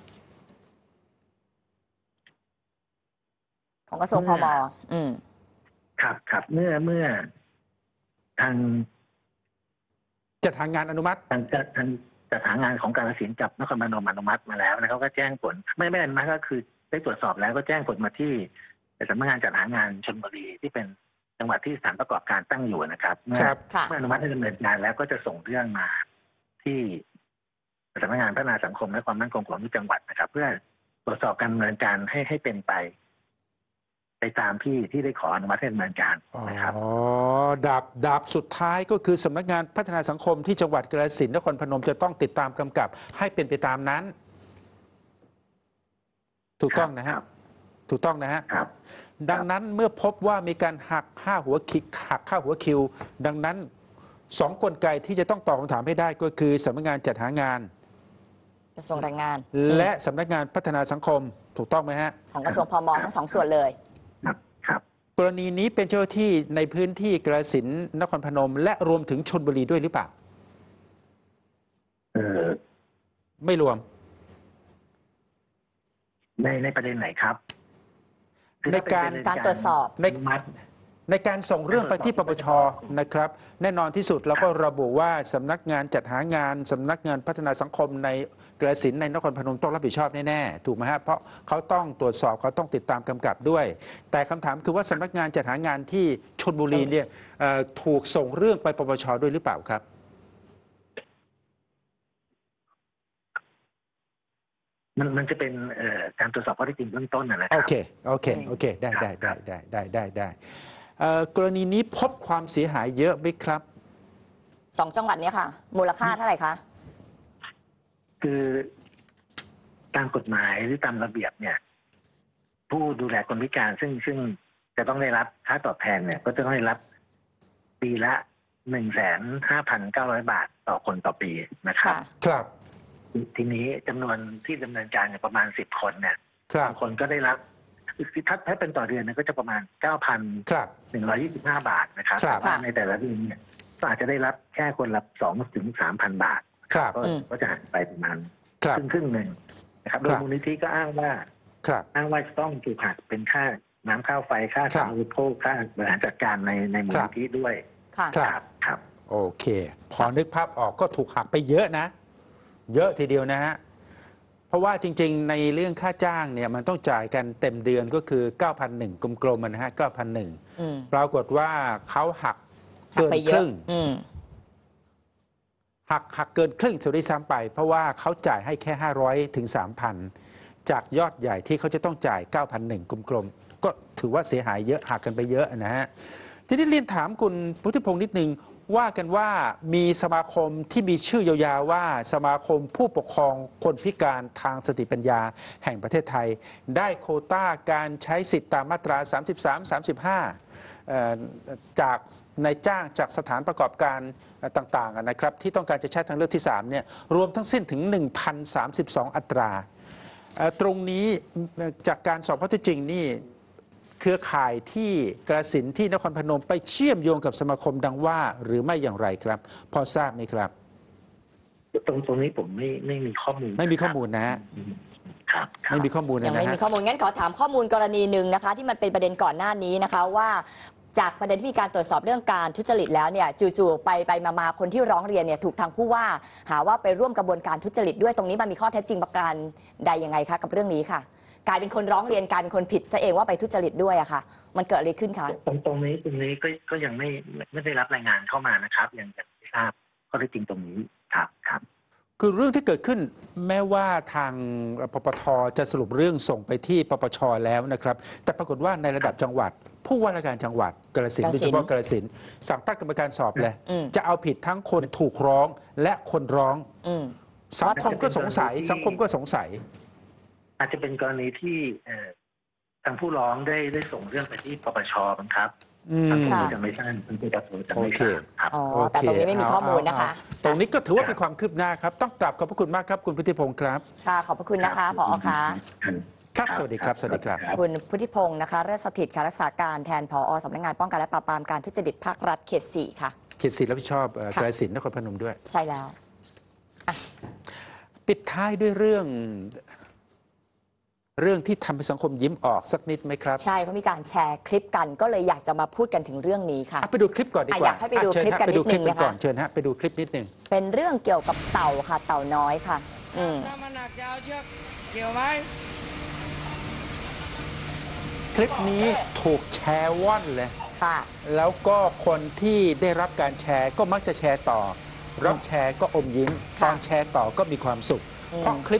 ของกระทรวงพม. ครับเมื่อทางจัดหางานอนุมัติทางจัดหางานของกาฬสินธุ์กับนครพนมอนุมัติมาแล้วนะเขาก็แจ้งผลไม่อนุมัติก็คือได้ตรวจสอบแล้วก็แจ้งผลมาที่สำนักงานจัดหางานชลบุรีที่เป็นจังหวัดที่สถานประกอบการตั้งอยู่นะครับเมื่ออนุมัติให้ดำเนินการแล้วก็จะส่งเรื่องมาที่สำนักงานพัฒนาสังคมและความมั่นคงของจังหวัดนะครับเพื่อรวจสอบการดำเนินการให้เป็นไปตามที่ได้ขออนุมัติให้ดำเนินการนะครับดาบสุดท้ายก็คือสำนักงานพัฒนาสังคมที่จังหวัดกาฬสินธุ์นครพนมจะต้องติดตามกำกับให้เป็นไปตามนั้นถูกต้องนะฮะถูกต้องนะฮะดังนั้นเมื่อพบว่ามีการหักค่าหัวคิวดังนั้น2 กลไกที่จะต้องตอบคำถามให้ได้ก็คือสำนักงานจัดหางานกระทรวงแรงงานและสำนักงานพัฒนาสังคมถูกต้องไหมฮะของกระทรวงพม.ทั้ง2 ส่วนเลยครับกรณีนี้เป็นเจ้าหน้าที่ในพื้นที่กาฬสินธุ์นครพนมและรวมถึงชลบุรีด้วยหรือเปล่าไม่รวมในประเด็นไหนครับในการตรวจสอบในการส่งเรื่องไปที่ปปช.นะครับแน่นอนที่สุดเราก็ระบุว่าสำนักงานจัดหางานสำนักงานพัฒนาสังคมในกาฬสินธุ์ในนครพนมต้องรับผิดชอบแน่ๆถูกไหมฮะเพราะเขาต้องตรวจสอบเขาต้องติดตามกำกับด้วยแต่คำถามคือว่าสำนักงานจัดหางานที่ชลบุรีเนี่ยถูกส่งเรื่องไปปปช.ด้วยหรือเปล่าครับมันจะเป็นการตรวจสอบข้อเท็จจริงเบื้องต้นนะครับโอเคได้กรณีนี้พบความเสียหายเยอะไหมครับ 2 จังหวัดนี้ค่ะมูลค่าเท่าไหร่คะคือตามกฎหมายหรือตามระเบียบเนี่ยผู้ดูแลคนพิการซึ่งจะต้องได้รับค่าตอบแทนเนี่ยก็จะต้องได้รับปีละ 15,900 บาทต่อคนต่อปีนะครับครับทีนี้จำนวนที่ดำเนินการประมาณ10 คนเนี่ยบางคนก็ได้รับถ้าเป็นต่อเดือนก็จะประมาณ 9,125 บาทนะครับแต่ว่าในแต่ละเดือนเนี่ยก็อาจจะได้รับแค่คนละ 2-3,000 บาทก็จะหักไปประมาณครึ่งหนึ่งนะครับโดยมูลนิธิก็อ้างว่าจะต้องถูกหักเป็นค่าน้ำค่าไฟค่าการบริโภคค่าบริหารจัดการในมูลนิธิด้วยครับโอเคพอนึกภาพออกก็ถูกหักไปเยอะนะเยอะทีเดียวนะฮะเพราะว่าจริงๆในเรื่องค่าจ้างเนี่ยมันต้องจ่ายกันเต็มเดือนก็คือ 9,100 กลมๆนะฮะ 9,100 ปรากฏว่าเขาหักเกินครึ่งหักเกินครึ่งสุดที่ซ้ำไปเพราะว่าเขาจ่ายให้แค่ 500 ถึง 3,000 จากยอดใหญ่ที่เขาจะต้องจ่าย 9,100 กลมๆก็ถือว่าเสียหายเยอะหักกันไปเยอะนะฮะทีนี้เรียนถามคุณพุทธิพงศ์นิดนึงว่ากันว่ามีสมาคมที่มีชื่อยาวๆว่าสมาคมผู้ปกครองคนพิการทางสติปัญญาแห่งประเทศไทยได้โควต้าการใช้สิทธิตามมาตรา 33-35 จากนายจ้างจากสถานประกอบการต่างๆนะครับที่ต้องการจะใช้ทางเลือกที่3เนี่ยรวมทั้งสิ้นถึง 1,032 อัตราตรงนี้จากการสอบข้อเท็จจริงนี่เครือข่ายที่กาฬสินธุ์ที่นครพนมไปเชื่อมโยงกับสมาคมดังว่าหรือไม่อย่างไรครับพอทราบไหมครับตรงนี้ผมไม่มีข้อมูลไม่มีข้อมูลนะไม่มีข้อมูลยังไม่มีข้อมูลงั้นขอถามข้อมูลกรณีหนึ่งนะคะที่มันเป็นประเด็นก่อนหน้านี้นะคะว่าจากประเด็นที่มีการตรวจสอบเรื่องการทุจริตแล้วเนี่ยจู่ๆไปมาคนที่ร้องเรียนเนี่ยถูกทางผู้ว่าหาว่าไปร่วมกระบวนการทุจริตด้วยตรงนี้มันมีข้อเท็จจริงประการใดยังไงคะกับเรื่องนี้ค่ะกลายเป็นคนร้องเรียนกลายเป็นคนผิดซะเองว่าไปทุจริตด้วยอะค่ะมันเกิดอะไรขึ้นคะตรงนี้ก็ยังไม่ได้รับรายงานเข้ามานะครับยังไม่ทราบข้อเท็จจริงตรงนี้ครับคือเรื่องที่เกิดขึ้นแม้ว่าทางปปท.จะสรุปเรื่องส่งไปที่ปปช.แล้วนะครับแต่ปรากฏว่าในระดับจังหวัดผู้ว่าราชการจังหวัดกาฬสินธุ์โดยเฉพาะกาฬสินธุ์สั่งตั้งกรรมการสอบเลยจะเอาผิดทั้งคนถูกร้องและคนร้องสังคมก็สงสัยอาจจะเป็นกรณีที่ทางผู้ร้องได้ส่งเรื่องไปที่ปปช.บังคับจะไม่ทราบมันจะไม่ทราบครับแต่ตรงนี้ไม่มีข้อมูลนะคะตรงนี้ก็ถือว่าเป็นความคืบหน้าครับต้องกราบขอบพระคุณมากครับคุณพุทธิพงศ์ครับค่ะขอบพระคุณนะคะผอ.คะครับสวัสดีครับคุณพุทธิพงศ์นะคะเลิศสถิตรักษาการแทนผอ.สำนักงานป้องกันและปราบปรามการทุจริตภาครัฐเขต 4ค่ะเขต 4รับผิดชอบกาฬสินธุ์นครพนมด้วยใช่แล้วปิดท้ายด้วยเรื่องที่ทำให้สังคมยิ้มออกสักนิดไหมครับใช่เขามีการแชร์คลิปกันก็เลยอยากจะมาพูดกันถึงเรื่องนี้ค่ะไปดูคลิปก่อนดีกว่าอยากให้ไปดูคลิปกันนิดนึงนะคะเชิญฮะไปดูคลิปนิดนึงเป็นเรื่องเกี่ยวกับเต่าค่ะเต่าน้อยค่ะถ้ามันหนักจะเอาเชือกเกี่ยวไหมคลิปนี้ถูกแชร์ว่อนเลยค่ะแล้วก็คนที่ได้รับการแชร์ก็มักจะแชร์ต่อรับแชร์ก็อมยิ้มตอนแชร์ต่อก็มีความสุขเพราะคลิป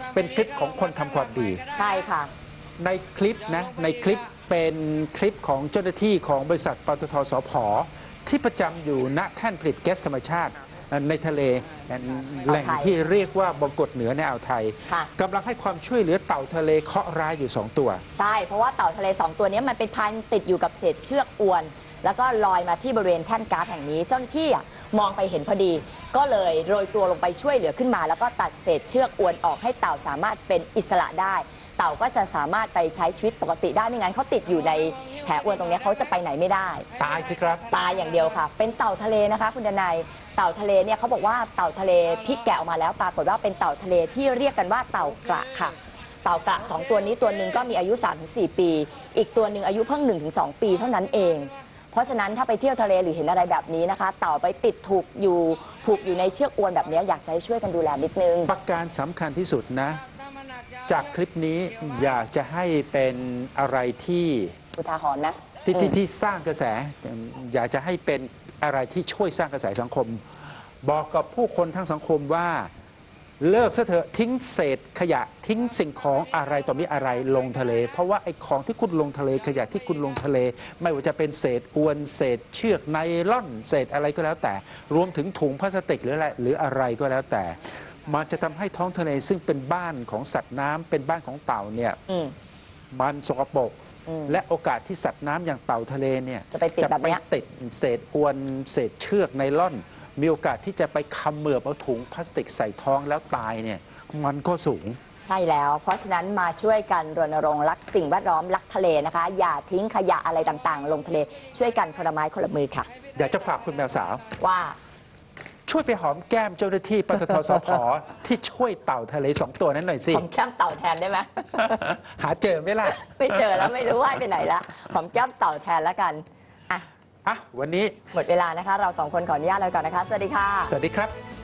เป็นคลิปของคนทำความดีใช่ค่ะในคลิปนะในคลิปเป็นคลิปของเจ้าหน้าที่ของบริษัทปตทสผ.ที่ประจำอยู่ณแท่นผลิตแก๊สธรรมชาติในทะเลแหล่งที่เรียกว่าบงกฎเหนือในอ่าวไทยกำลังให้ความช่วยเหลือเต่าทะเลเคราะห์ร้ายอยู่2ตัวใช่เพราะว่าเต่าทะเล2ตัวนี้มันเป็นพันติดอยู่กับเศษเชือกอวนแล้วก็ลอยมาที่บริเวณแท่นก๊าซแห่งนี้เจ้าหน้าที่มองไปเห็นพอดีก็เลยโรยตัวลงไปช่วยเหลือขึ้นมาแล้วก็ตัดเศษเชือกอวนออกให้เต่าสามารถเป็นอิสระได้เต่าก็จะสามารถไปใช้ชีวิตปกติได้ไม่งั้นเขาติดอยู่ในแผอวนตรงนี้เขาจะไปไหนไม่ได้ตายสิครับตายอย่างเดียวค่ะเป็นเต่าทะเลนะคะคุณดนัยเต่าทะเลเนี่ยเขาบอกว่าเต่าทะเลที่แกะออกมาแล้วปรากฏว่าเป็นเต่าทะเลที่เรียกกันว่าเต่ากระค่ะเต่ากระ2ตัวนี้ตัวหนึ่งก็มีอายุ 3-4 ปีอีกตัวหนึ่งอายุเพิ่ง 1-2 ปีเท่านั้นเองเพราะฉะนั้นถ้าไปเที่ยวทะเลหรือเห็นอะไรแบบนี้นะคะเต่าไปติดผูกอยู่ในเชือกอวนแบบนี้อยากจะให้ช่วยกันดูแลนิดนึงประการสำคัญที่สุดนะจากคลิปนี้อยากจะให้เป็นอะไรที่อุทาหรณ์นะที่สร้างกระแสอยากจะให้เป็นอะไรที่ช่วยสร้างกระแสสังคมบอกกับผู้คนทั้งสังคมว่าเลิกซะเถอะทิ้งเศษขยะทิ้งสิ่งของอะไรต่อมีอะไรลงทะเลเพราะว่าไอ้ของที่คุณลงทะเลขยะที่คุณลงทะเลไม่ว่าจะเป็นเศษอวนเศษเชือกไนล่อนเศษอะไรก็แล้วแต่รวมถึงถุงพลาสติกหรืออะไรก็แล้วแต่มันจะทำให้ท้องทะเลซึ่งเป็นบ้านของสัตว์น้ำเป็นบ้านของเต่าเนี่ยมันสกปรกและโอกาสที่สัตว์น้ำอย่างเต่าทะเลเนี่ยจะไปติดเศษอวนเศษเชือกไนล่อนมีโอกาสที่จะไปคำเหมือบเอาถุงพลาสติกใส่ท้องแล้วตายเนี่ยมันก็สูงใช่แล้วเพราะฉะนั้นมาช่วยกันรณรงค์รักสิ่งแวดล้อมรักทะเลนะคะอย่าทิ้งขยะอะไรต่างๆลงทะเลช่วยกันคนละไม้คนละมือค่ะอยากจะฝากคุณแมวสาวว่าช่วยไปหอมแก้มเจ้าหน้าที่ปตทสผ.ที่ช่วยเต่าทะเล2ตัวนั้นหน่อยสิหอมแก้มเต่าแทนได้ไหมหาเจอไหมล่ะไม่เจอแล้วไม่รู้ว่าไปไหนละหอมแก้มเต่าแทนแล้วกันวันนี้หมดเวลานะคะเรา2คนขออนุญาตเลยก่อนนะคะสวัสดีค่ะสวัสดีครับ